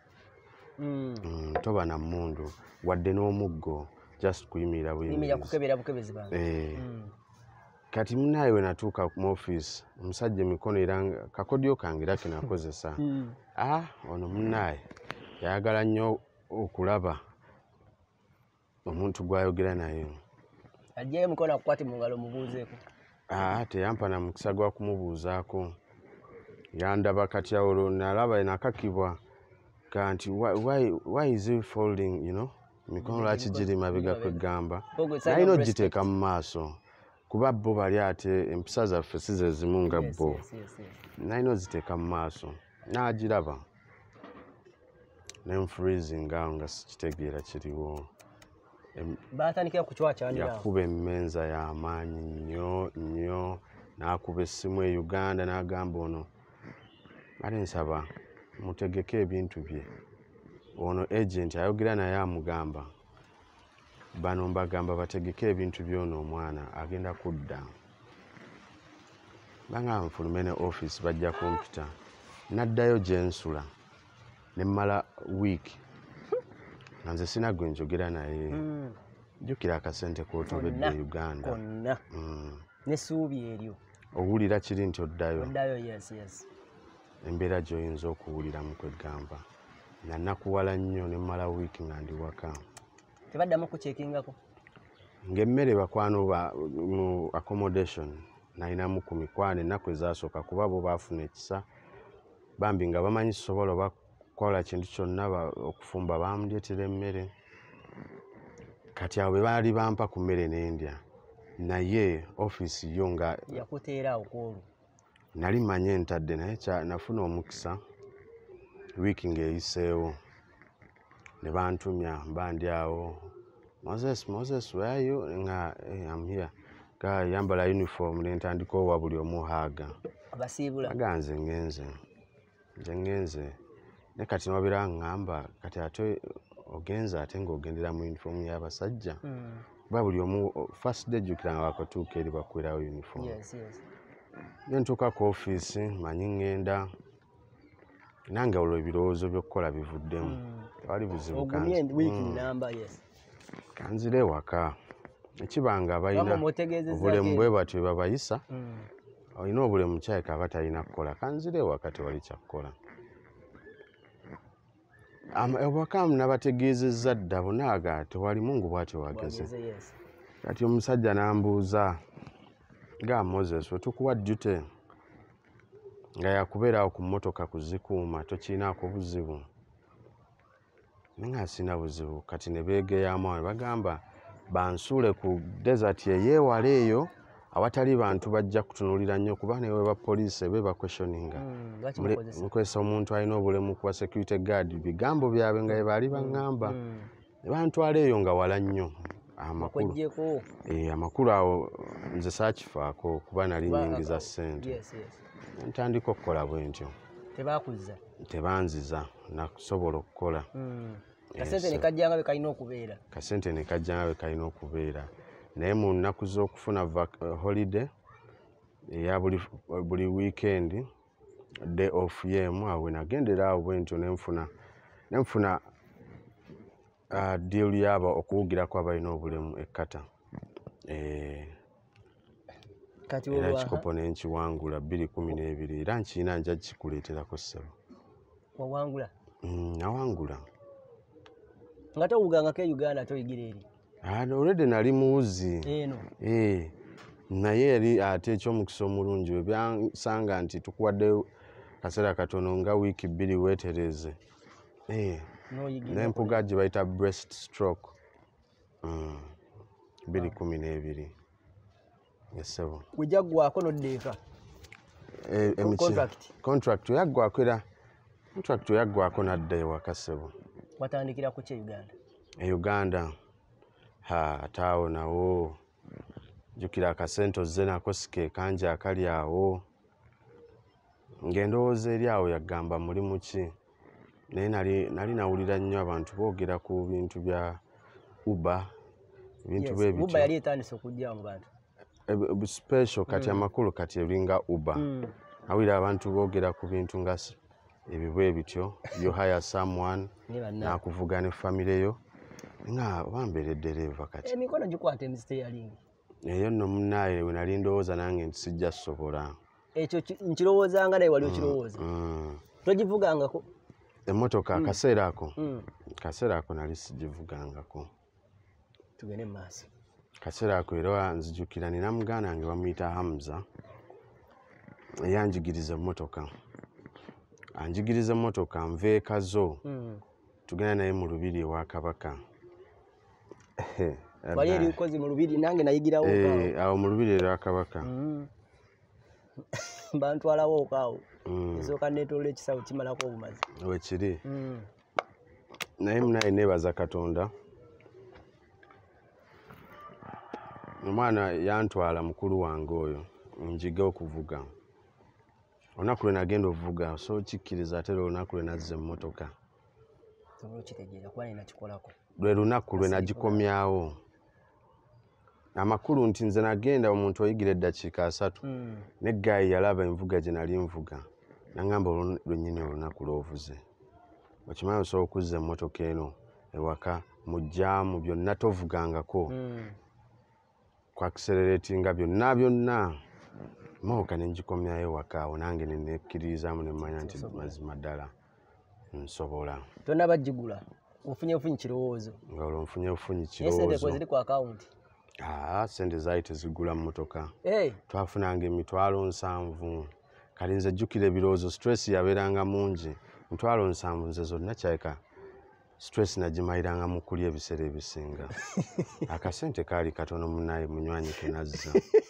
toba na mmundu wadde n'omuggo just kuyimirira kati munnaye we natuuka mu office omusajja emikono era kakodyo kange era kenakozesa ono munnaye yayagala nnyo okulaba omuntu gw'ayogera naye ajjayo mukono akukwate mu ngalo mubuuzeeko teyampa na mukisa gwa kumubuuzaako yandaba kati awo nalaba nakakibwa kanti why is he folding mikono lwaki giri mabega kwegamba nalina ogiteeka mu maaso kuba bo bali ate empisa zaffe si ze zimu nga bo nalina oziteeka mu maaso n'agiraba nenfreezing awo nga sikitegeera kiriwo yakuba emmenza y'amaanyi nnyo n'akuba essimu e Uganda n'agamba ono ale nsaba mutegeke ebintu bye ono agent ayogera naye amugamba bano mbagamba bategeke ebintu by'ono omwana agenda kudda banga nfulume ne office bajja kompyuta naddayo gye nsula ne mmala wiiki nga nze sina gwe njogera naye jjukira akasente k'otobedde e Uganda n'essuubi eryo owulira kiri nti oddayo embeera gy'oyinza okuwuliramu kwegamba nga nakuwala nnyo ne mmala wiiki nga ndi waka tebaddamu kukyekingako ng'emmere bakwano mu accommodation nalinamu ku mikwano ennaku ezasooka kuba bo baafuna ekisa bambi nga bamanyi sobola oba kukola kintu kyonna okufumba bamundyetera emmere kati awo bwe baali bampa ku mmere n'endya naye office yo nga yakuteeraawo kwolwo nali manye ntadde naye nafuna omukisa wiiki ng'eyiseewo ne bantumya mbandi awo Moses where are you nga I'm here ka yambala uniform ne ntandika owa buli omu haaga abasiibula aganze ngenze ne kati nobira ngamba kati ate ogenza ate ng'ogendera mu uniform y'abasajja kuba buli omu first day jjukira nga bakutuuka eri bakwerawo uniform ne ntuuka ku office manyi ngenda nange olwo ebirowoozo by'okukola bivuddemu tewali buzibu kanzire ewaka ekibanga balina obulemu bwe batyo babayisa olina obulemu kyayika aba talina kukola kanzire ewaka tewali kyakukola ewaka nabategeezezza dda bonaaga tewali Mungu bw'atyo wageze kati omusajja n'ambuuza nga Moses wetukuwa ddute nga yakubeerawo ku mmotoka kuzikuuma tokirinaako buzibu nga sina buzibu kati ne beegeyamu bagamba bansuule ku desert eyeewala eyo awatali bantu bajja kutunuulira nnyo kuba newe bapoliisi be bakwestioninga mukwesa omuntu alina obulemu kuba security guard bigambo byabwe nga bebaali baŋŋamba ne bantwala eyo nga wala nnyo amakulu awo nze saakifaako kuba nali nnyingiza ssente ntandika okukola bwe ntyo tebanziza nakusobola okukola kasente ne kajjanga be kalina okubeera. Kasente ne kajjanga be kalina okubeera. Naye mu nnaku z'okufuna holiday eya buli weekend day off yemu awo nagendera awo bwentyo nenfuna deal yaba okuwugirako abalina obulemu ekkata. Kati era ekikopo nenkiwangula 2012 era nkiina nja kikuleeterako ssebo. Wawangula? Nawangula. Nga towugangako e Uganda toyigira eri? Already nali muwuzi. Eno? Naye yali ate ekyomukisa omulungi we byansanga nti tukuwadde kaseera katono nga wiiki 2 weetereze. N'empuga gye bayita breast stroke 2012. Yesebo. Wejaggwako n'oddeeka? Contract yaggwako era contract yaggwako n'adda ewaka ssebo. Watandikira ku kye Uganda? Uganda ataawo nawo jjukira akasente ozze nako sike kanje akali awo ng'endowooza eri awo yagamba mulimu ki naye nali nawulira nnyo abantu boogera ku bintu bya Uber bintu bwebityo. Uber yali etandise okujja mu bantu special kati amakulu kati eringa Uber. Awulira abantu boogera ku bintu nga ebyo bwebityo you hire someone nakuvuga ne family yo nga bambeere ddereva kati emikono gikwata emistering eyo nno munnaye we nali ndowooza nange nti sijja sobola ekyo nkirowoozanga naye wali okirowooza togivugangako emmotoka akaseera ako nali sigivugangako. Tugende maaso. Kaseera ako era nzijukira nina muganda wange bamuyita Hamza eyanjigiriza emmotoka anjigiriza emmotoka nve ekazo tugenda naye mu lubiri ewa Kabaka. Wali erikozi mu lubiri nange nayigirawo awo mu lubiri ewa Kabaka. Bantwalawo okaawo esooka neetolola ekisawo kimalako obumazi wekiri. Naye munaye neebaza Katonda omwana yantwala mukulu wange oyo njige okuvuga. Olunaku lwe nagenda ovuga so kikkiriza ate olunaku lwe nazza emmotoka lwe lunaku lwe nagikomyawo. Amakulu nti nze nagenda omuntu oyigira eddakiika 3 ne gaayi yalaba envuga gye nali nvuga nangamba lwennyini olunaku lw'ovuze okimanyi osobola okuzza emmotoka eno ewaka mu jjaamu byonna tovugangako ku acceleratinga byonna mmotoka ne ngikomyayo ewaka awo nange ne nekkiririzaamu ne mmanya nti mazima ddala nsobola. Tonnaba gigula ofunye kirowoozo nga olwo nfunye kirowoozo. Sente kwe ziri ku akawunti? Sente zaali tezigula mmotoka. Twafunanga $7,000 kali nze jjukira ebirowoozo stress yabeeranga mungi. $7,000 nze zonna kyayika stress nagimaliranga mu kulya ebiseera ebisinga. Akasente kaali katono munnaye munywanyi ke nazza.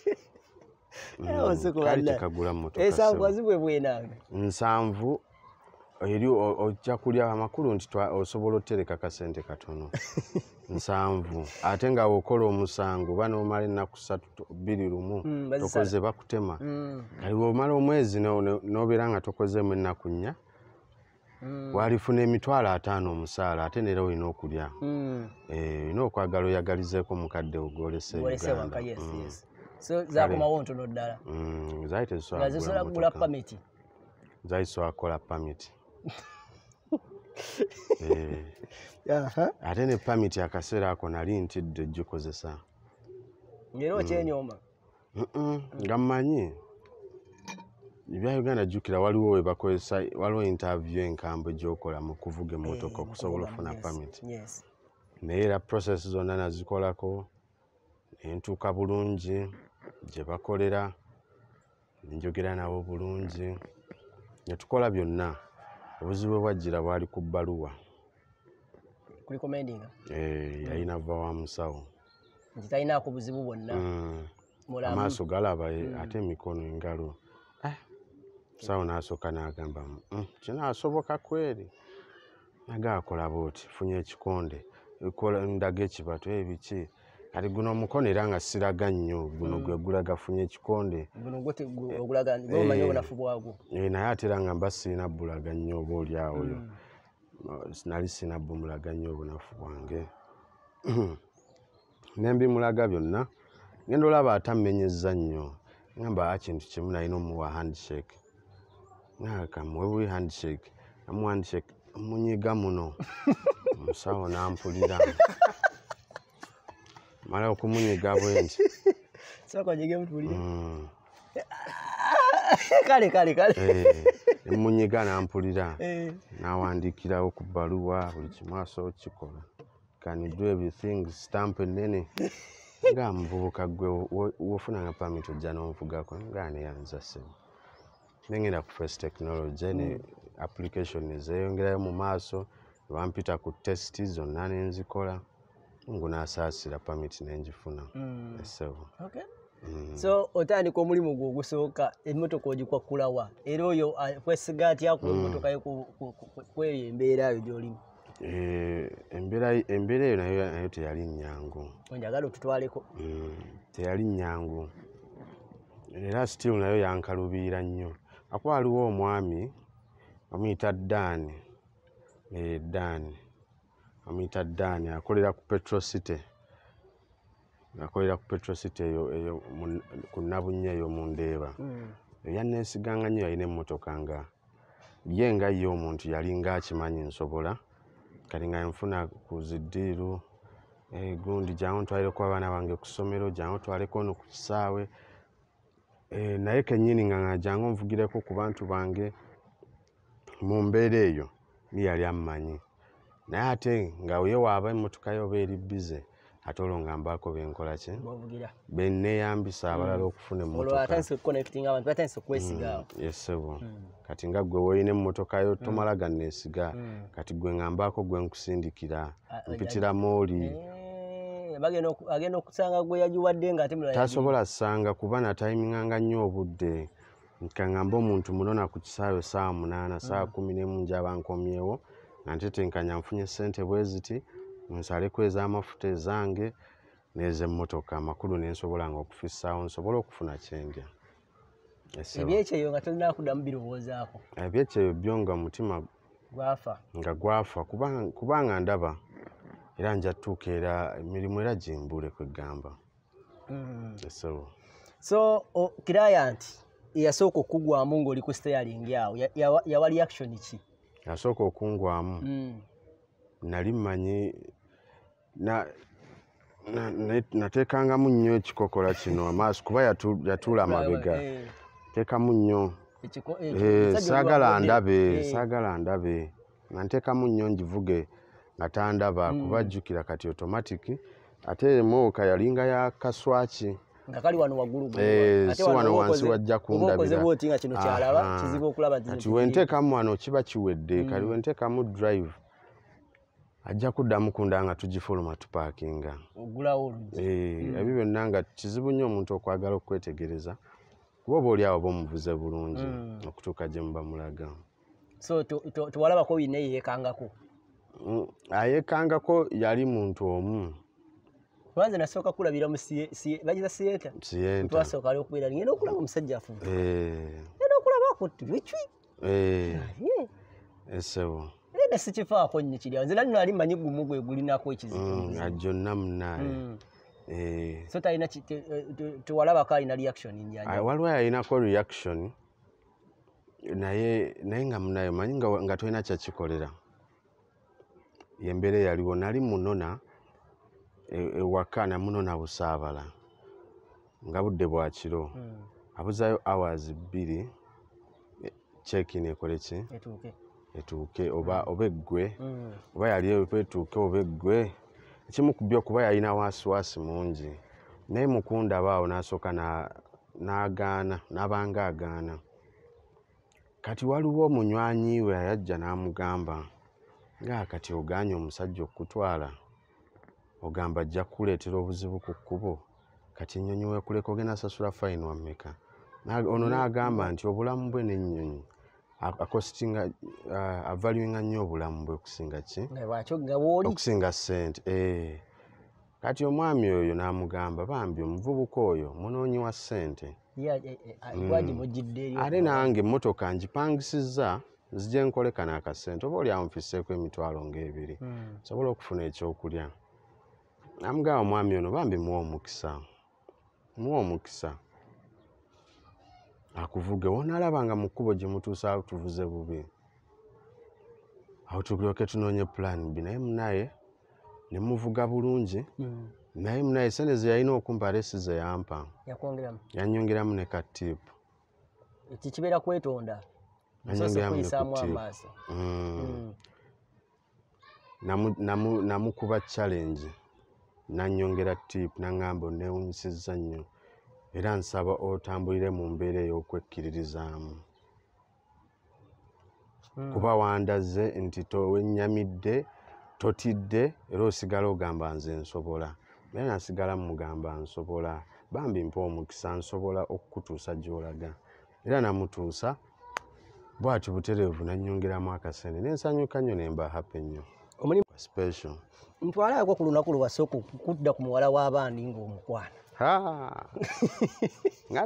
Kaali tekagula mmotoka. Ensanvu azibwe bwenanga? 7 eri ojja kulya amakulu nti osobola otereka kasente katono 7 ate nga wokola omusango bano omala ennaku 2 tokoze bakutema kali omala omwezi nobeera nga tokozeemu ennaku 4 walifuna $50,000 omusaala ate neera olina okulya olina okwagala oyagalizeeko mukadde ogolese Uganda. So zakomawo ntono ddala zaali tezisobola kugula pamiti zaali zisobola kukola pamiti. Ate ne pamiti akaseera ako nali ntidde gikozesa ngero okyenyooma nga mmanyi ebya Uganda jjukira waliwo we bakozesa waliwo interview enkambwe gy'okola mu kuvuga emmotoka okusobola okufuna pamiti naye era process zonna nazikolako entuuka bulungi gye bakolera njogera nabo bulungi ne tukola byonna. Obuzibu bwajjira bwali ku bbaluwa yalina va wa musawo nti talinaako buzibu bwonna amaaso galaba ate emikono engalo musawo n'asooka n'agamba kinaasoboka kweri nagaakola booti funye ekikonde ndaga ekibatu ebiki kati guno omukono era nga siraga nnyo guno gwe gulaga funye ekikonde naye ate era nga mba sirina bulaga nnyo oba oli awo oyo nali sina bumulaga nnyo obunafu bwange nembimulaga byonna ngenda olaba atammenyezza nnyo ngamba kintu kimu nalina omuwa handshake kamuwe handshake amu handshake munyiga muno omusawo nampulira mala okumunyiga bwenti kale emunyiga nampulira nawandikirawo ku bbaluwa buli kimu asobola okukikola can do everything stamp enene nga muvubuka gwe wofunanga pamit ojja n'onvugako nga neyanza sebo nengenda ku first technology ne application ezeyongerayo mu maaso wampita ku test zonna nenzikola ngo nasaasira pamit nenjifuna esebo. So otandika omulimu gwo ogusooka emmotoka ogikwakkulawa era oyo kwesiga atya ku emmotoka yo kweyo embeera yo gy'olimu? Embeera eyo nayo teyali nnyangu. Onjagala otutwaleko. Teyali nnyangu era still nayo yankalubiira nnyo. Waliwo omwami bamuyita Dani. Amuyita Dani akolera ku Petrol City. Akolera ku Petrol City eyo ku Nabunnya eyo mu Ndeeba. Yanneesiganga nnyo yalina emmotoka nga ye omuntu yali ng'akimanyi nsobola kati nga nfuna ku ziddiiru gundi jangu ntwalireko abaana bange ku ssomero jangu twaleko ono ku kisaawe naye kennyini nga jangu nvugireko ku bantu bange mu mbeera eyo yali ammanyi naye ate nga ye waaba emmotoka yo oba eri bize ate olwo nga mbaako benkola ki benneeyambisa abalala okufuna emmotoka yesebo kati nga gwe woolina emmotoka yo tomala ganneesiga kati gwe nga mbaako gwe nkusindikira mpitira mooli agenda okusanga gwe yagiwadde nga ate tasobola ssanga kuba natayiminganga nnyo obudde nkangamba omuntu munona ku kisaawe saawa 8 saawa 11 njaba nkomyewo nga ntetenkanya nfunye ssente bwe ziti nsaleko ez'amafuta ezange n'ez'emmotoka amakulu nensobola nga okufissaawo nsobola okufuna kyendya. Ebyekyeyo nga tolina kuddamu birowoozaako? Ebyekyeyo byo nga omutima gwafa kubanga ndaba era nja tuuka era emirimu era gimbule kwegamba. So client yasooka okugwamu ng'oli ku steering awo yawa reaction ki? Yasooka okungwamu nali mmanyi nateekangamu nnyo ekikokola kino amaaso kuba yatuula amabega teekamu nnyo saagala ndabe nga nteekamu nnyo ngivuge nga tandaba kuba jjukira kati automatic ate emooka yalinga ya kaswaki nga kali wano waggulu si wano wansi wajja kundabira kati wenteekamu wano kiba kiwedde kali wenteekamu drive ajja kuddamu kunda nga tugifuluma tupaakinga ebyo byonna nga kizibu nnyo omuntu okwagala okwetegereza kuba oba oli awo bomuvuze bulungi okutuuka gye muba mulaga. So tewalabako yina yeekangako? Ayeekangako yali muntu omu. Kubanze nasooka kulabira mu bagiza siyeta twasooka ali okubeera ngenda okulaba omusajja afumba ngenda okulabako tibicwi esebo eda sikifaako nnyo kiryawo nze nali mmanyi gumu gwe gulinako ekizibu ajjonna munaaye. So talina tewalabako alina reaction njanja? Waliwo yalinako reaction naye nga munaaye manyi nga tolina kyakikolera yembeera yaliwo nali munona ewaka namunona busaabala nga budde bwa kiro abuzayo hours 2 check-in ekole ki etuuke oba eggwe oba yali etuuke oba eggwe ekimu ku byo kuba yalina waasiwaasi mungi naye mukunda baawo n'asooka n'agaana n'abanga agaana kati waliwo omunywanyi we yajja n'amugamba nga kati ogaanye omusajja okutwala ogamba ajja kukuleetera obuzibu ku kkubo kati ennyonyi weekuleka ogenda sasula fayini wammeka ono n'agamba nti obulamu bwe n'ennyonyi akostinga avaluinga nnyo obulamu bwe okusinga ki okusinga ssente kati omwami oyo n'amugamba bambi omuvubuka oyo munoonyi wa ssente ate nange emmotoka ngipangisizza nzije nkoleka n'akasente oba oli amufisseeko emitwalo ng'ebiri nsobola okufuna ekyokulya. Namugamba omwami ono bambi muwa omukisa akuvuge wonaalaba nga mu kkubo gye mutuusa tuvuze bubi. Awo tulyoke tunoonye pulaani B naye munaye ne muvuga bulungi naye munaye sente ze yalina okumpa ate si ze yampa. Yannyongeramu ne katiipu. Kikibeera kwetonda. Yannyongeramu ne katiipu. Namukuba challenge nannyongera tiipu n'aŋŋamba onneewunyisizza nnyo era nsaba otambulire mu mbeera ey'okwekkiririzaamu. Kuba wandaze nti wennyamidde totidde era osigala ogamba nze nsobola. Naye nasigala mugamba nsobola bambi mpa omukisa nsobola okukutuusa gy'olaga. Era namutuusa bw'ati butereevu nannyongeramu akasente n'ensanyuka nnyo ne mba happy nnyo. Omulimu special. Ntwalaako ku lunaku lwasooka okudda ku muwala w'abaandi ng'omukwana. Nga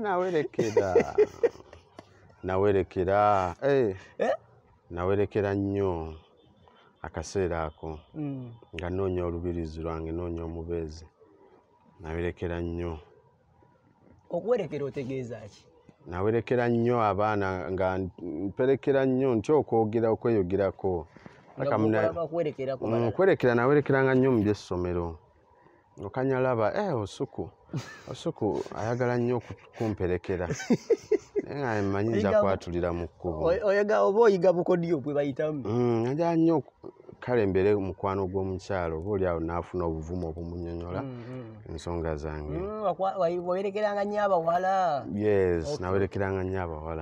nawerekera nnyo akaseera ako nga nnoonya olubirizi lwange nnoonya omubeezi nawerekera nnyo. Okuwerekera otegeeza ki? Nawerekera nnyo abaana nga mperekera nnyo nti okweyogerako. Kwerekera nawerekeranga nnyo mu by'essomero. Okanyalaba Osuuku ayagala nnyo kumperekera. Naye nga mmanyi nja kwatulira mu kkubo. Oba oyiga bukodyo bwe bayitamu. Njagala nnyo kale mbeere mukwano gw'omukyalo obaolyawo naafuna obuvumu obumunnyonnyola ensonga zange. Wawerekeranga nnyo abawala? Yes, nawerekeranga nnyo abawala.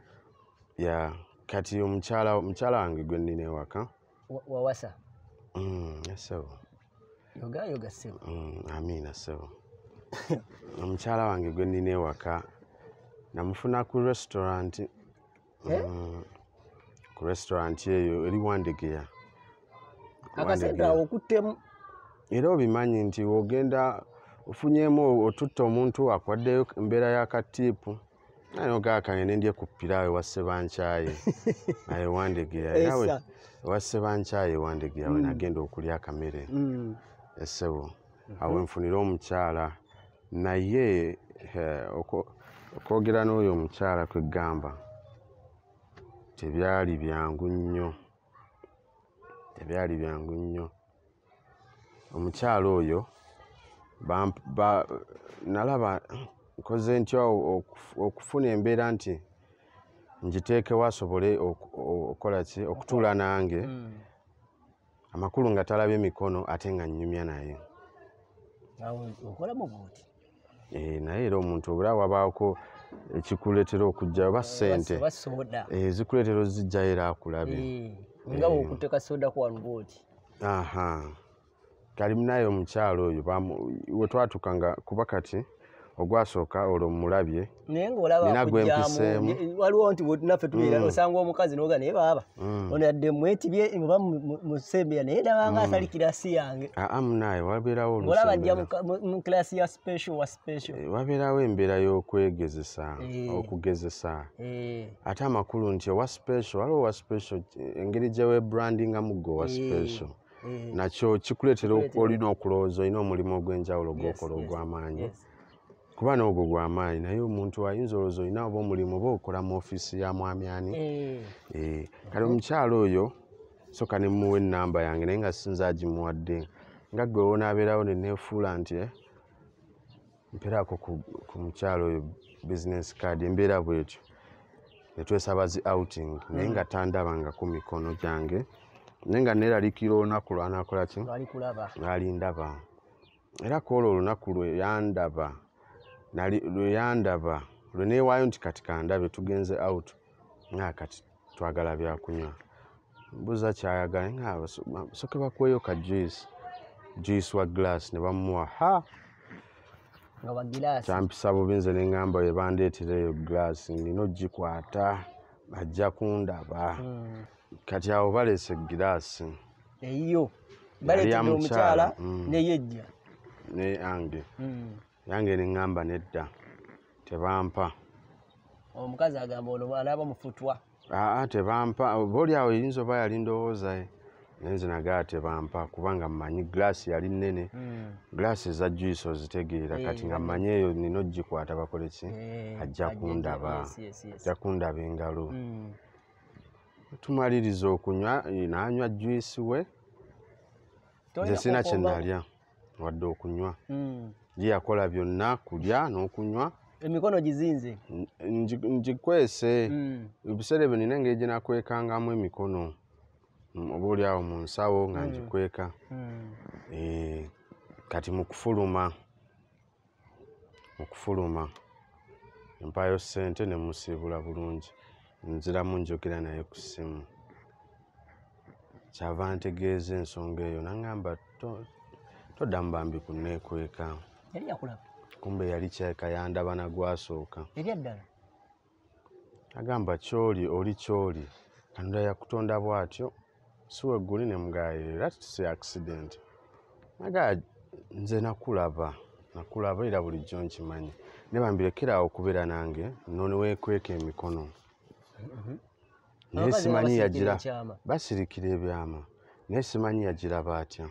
Kati omukyala wange gwe nnina ewaka. Wawasa? Ssebo. Yoga ssebo. Amiina ssebo. Omukyala wange gwe nnina ewaka namufuna ku restaurant. Ku restaurant eyo eri Wandegeya. Akasente awo okuttemu. Era obimanyi nti ogenda ofunyemu otutta omuntu akwaddeyo embeera y'akatiipu. Naye ogakanye ne ndye ku piraawo ewa Ssebankyaye naye Wandegeya era ewa Ssebankyaye Wandegeya we nagenda okulya akamere essebo. Awo nfunira omukyala naye okwogera n'oyo omukyala kwegamba tebyali byangu nnyo. Omukyala oyo nalaba nkoze ntya okufuna embeera nti ngiteekewo asobole okukola ki okutuula nange amakulu nga talabye mikono ate nga nnyumya naye. Okolamu bw'oti? Naye era omuntu obula wabaako ekikuleetera okujjayo oba ssente zikuleetera ozijjayo era akulabye. Nga bw'okutte kasoda ku wano bw'oti? Kali munaye omukyalo oyo we twatukanga kuba kati ogwasooka olwo mulabye naye ng'olaba kujjamu waliwo nti naffe tubeera osanga omukazi n'oga naye baaba ono yadde mwetibye oba musembera naye ndabanga atali kirasi yange. Munaye wabeerawo olaba ajja mu kirasi ya special wa special. Wabeerawo embeera y'okwegezesa okugezesa ate amakulu nti owa special waliwo owa special engeri gye weebrandingamu gwe owa special nakyo kikuleetera olina okulowooza olina omulimu ogw'enjawulo gw'okola ogw'amaanyi. Kuba n'ogwo gw'amaanyi naye omuntu ayinza olowooza olina oba omulimu oba okola mu ofiisi ya mwami ani. Kale omukyalo oyo soka ne muwa ennamba yange naye nga sinza agimuwadde nga ggwe wonaabeerawo ne neefuula nti mpeeraako ku mukyalo oyo business card embeera bwetyo ne twesaba zi outing naye nga tandabanga ku mikono gyange naye nga neeralikira olunaku lw'anaakola ki ng'alindaba era kwolwo olunaku lwe yandaba lwe neewaayo nti kati kandabe tugenze out nga kati twagala byakunywa mbuuza kyayagala nga soke bakuweeyo ka juice wa glass ne bamuwa kyampisa bubi nze ne ŋŋamba we bandeetera eyo glass nina ogikwata bajja kundaba kati awo baleese giraasi eyo baleetedde omukyala neyejja yange ne ŋŋamba nedda tebampa. Omukazi agamba ono anaaba mufutwa. tebampa boli awo yinzo ba yali ndowooza nenze nagaa tebampa kubanga mmanyi glaasi yali nnene glaasi za juice ozitegeera kati nga mmanyi eyo nina ogikwata bakole ki ajja kundaba engalo tumaliriza okunywa n'anywa juice we nze sina kye nalya wadde okunywa yakola byonna kulya n'okunywa emikono gizinze ngikwese ebiseera ebyo nina engeri gye nakwekangamu emikono oba oli awo mu nsawo nga ngikweka kati mu kufuluma empayo ssente ne musiibula bulungi nziramu njogera naye ku ssimu kyava ntegeeza ensonga eyo naŋŋamba toddamu bambi kunneekweka kumbe yali kyekayandaba nagwasooka agamba kyoli oli kyoli Katonda yakutonda bw'atyo si wegguli ne mugayirira si accident naga nze nakulaba era bulijjo nkimanyi ne bambirekera okubeera nange none weekweka emikono naye simanyi yagira basirikira ebyama naye simanyi yagiraba atya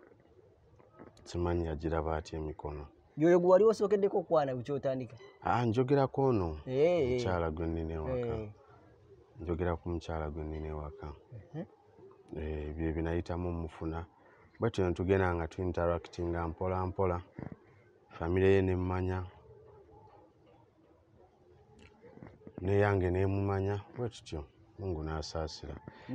emikono yoyo gwe wali osookeddeko okwana bukyotandika njogerako ono mukyala gwe nnina ewaka njogera ku mukyala gwe nnina ewaka ebyo binayitamu mufuna bwetyo netugenda nga tuinteractinga mpola mpola famire ye nemmanya neyange nemumanya bwetutyo Mungu n'asaasira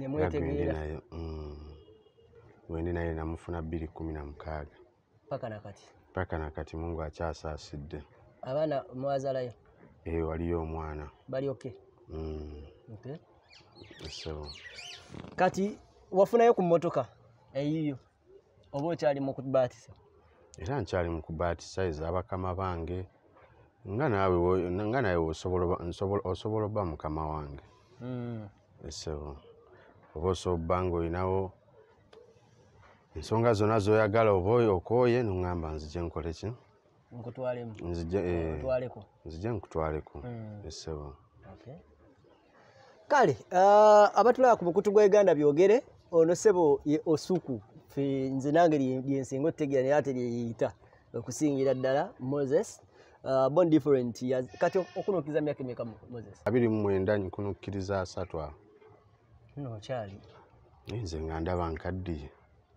wendi naye namufuna 2016 paka nakati Mungu akyasaasidde. Abaana mwazalayo? Waliyo omwana. Bali okay? Okay. So. Kati wafunayo ku mmotoka eyiyo oba okyali mu kubaatisa? Era nkyali mu kubaatisa abakama bange nga nawe osobola obba mukama wange. So oba osobba ng'olinawo ensonga zonna zoyagala oba okooye n'oŋŋamba nzije nkole ki? Nkutwalemu. Nzije nkutwaleko. Essebo. Okay. Kale, abatulaba ku mukutu gwa Uganda byogere, ono ssebo ye Osuuku. Nze nange lyensinga otegeera naye ate lyeyita okusingira ddala Moses. Born different years. Kati okunukkiriza myaka emeka Moses? 29 nkunukkiriza 3 awo. No, kyali. Nze nga ndaba nkaddiye.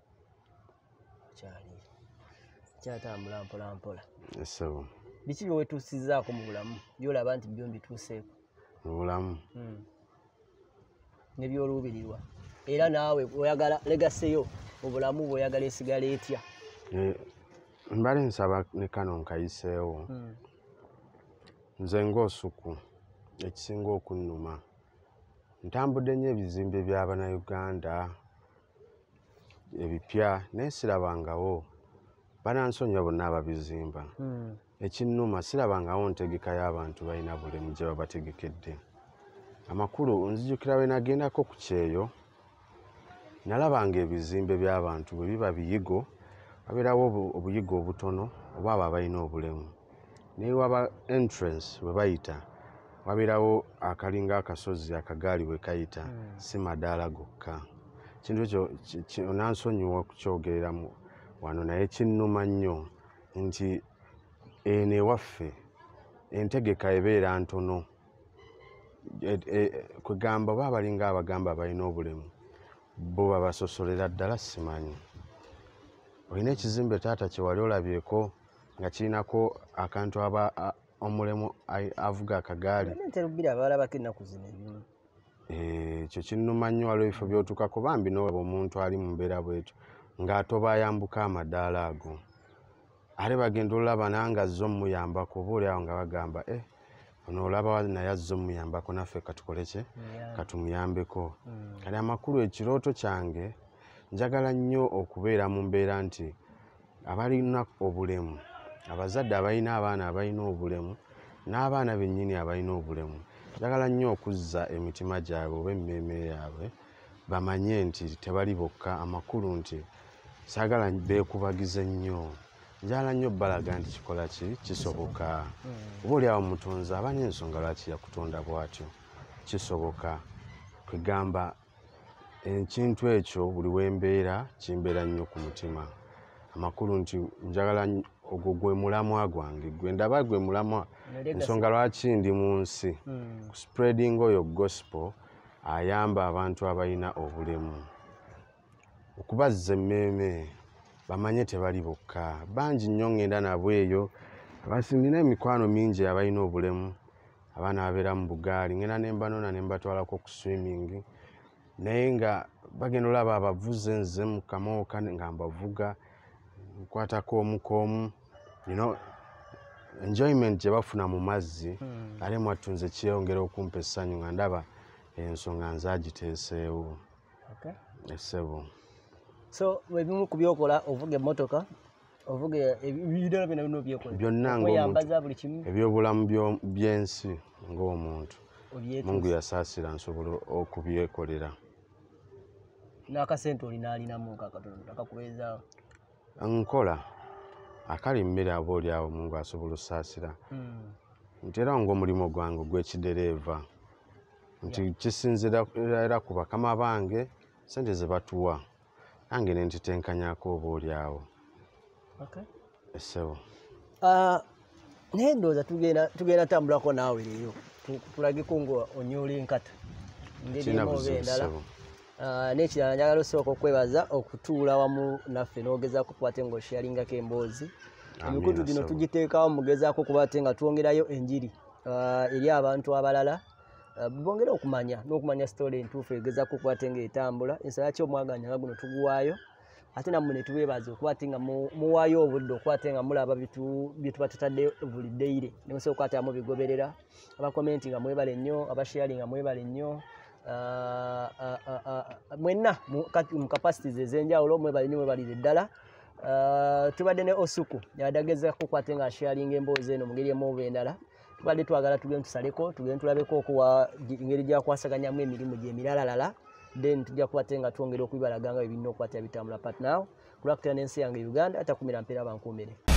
Kyatambula mpola mpola. Essebo. Biki byewetuusizzaako mu bulamu byolaba nti byo mbituuseeko? Mu bulamu? Nebyoluubirirwa. Era naawe oyagala legaseyo mu bulamu bw'oyagala esigala etya? Mbale nsaba ne kano nkayiseewo. Nze ng'Osuuku ekisinga okunnuma ntambudde nnyo ebizimbe by'Abannayuganda ebipya naye sirabangawo banansonyiwa bonna ababizimba. Ekinnuma sirabangawo ntegeka y'abantu balina bulemu gye babategekedde. Amakulu nzijukira we nagendako ku Kyeyo nalabanga ebizimbe by'abantu bwe biba biyigo wabeerawo obuyigo obutono oba abo abalina obulemu naye waba entrance we bayita wabeerawo akalinga akasozi akagaali we kayita si madaala gokka. Kintu ekyo nansonyiwa okukyogereramu wano naye kinnuma nnyo nti eno ewaffe entegeka ebeera ntono kwegamba oba abalinga abagamba balina obulemu bo babasosolera ddala simanyi. Olina ekizimbe taata kye wali olabyeko nga kirinako akantu omulemu avuga akagaali. Ekyo kinnuma nnyo waliwo ebifo by'otuukako bambi n'olaba omuntu ali mu mbeera bwetyo ng'atoba ayambuka amadaala ago. Ate bagenda olaba nange azze omuyambako oba oli awo nga bagamba ono olaba naye azze omuyambako naffe katukole ki katumuyambeko. Kale amakulu ekirooto kyange njagala nnyo okubeera mu mbeera nti abalina obulemu abazadde abalina abaana abalina obulemu n'abaana bennyini abalina obulemu njagala nnyo okuzza emitima gyabwe oba emmeeme yaabwe bamanye nti tebali bokka. Amakulu nti saagala beekubagize nnyo njagala nnyo balaga nti kikola ki kisoboka. Oba oli awo mutonzi abanye ensonga lwaki yakutonda bw'atyo kisoboka. kwegamba ekintu ekyo buli wembeera kimbeera nnyo ku mutima amakulu nti njagala ogwo gwe mulamwa gwange gwe ndaba gwe mulamwa ensonga lwaki ndi mu nsi spreading oyo gospel ayamba abantu abalina obulemu okubazza emmeeme bamanye tebali bokka bangi nnyo ngenda nabo eyo abasindina emikwano mingi abalina obulemu abaana babeera mu bugaali ngenda nembanona nembatwalako ku swimming naye nga bagenda olaba abavuze nze mu kamooka nga mbavuga nkwatako omukoomu enjoyment gye bafuna mu mazzi ale mwatunze kyeyongera okumpa essanyu nga ndaba ensonga nze agiteeseewo essebo so ebimu ku byokola ovuga emmotoka ovuga ebidala byonna bino byekola byonna ebyobulamu by'ensi ng'omuntu mungu yasaasira nsobola okubyekolera n'akasente alinamu kakatono akakubeezaawo nkola akali mmere aba oli awo mungu asobola osaasira ntera ng'omulimu gwange gw'ekidereeva nti kisinzira era ku bakama bange sente ze batuwa nange ne ntitenkanyako oba oli awo essebo naye ndowooza tugenda tambulako naawe leero tulageko ng'onyoola enkata ngeri emu oba endala n'ekirala njagala osooka okwebaza okutuula wamu naffe n'ogezaako kuba ate ng'oshyalingako emboozi emikutu gino tugiteekawo mugezaako kuba ate nga twongerayo enjiri eri abantu abalala bongere okumanya n'okumanya sitole entuufu egezaako kuba ate ng'etambula ensala ki omwaganya nga guno tuguwaayo ate nammwe ne tubeebaza okuba ate nga muwaayo obudde okuba ate nga mulaba bye tuba tutadde buli dayire ne musooka ate mubigoberera abakomenti nga mwebale nnyo abashayali nga mwebale nnyo mwenna mu capacities ez'enjawulo mwebale nnyo mwebalire ddala tubadde ne Osuuku yadagezaako okuba ate nga asharinga emboozi eno mu ngeri emu oba endala tubadde twagala tugende tusaleko tugende tulabeko okuwa engeri gyakwasaganyamu emirimu gy'emiralalala then tujja kuba ate nga twongera okubibalaga nga bye birina okuba ate bitambula but now kulwakutera n'ensi yange Uganda atakumira mpeera bankuumire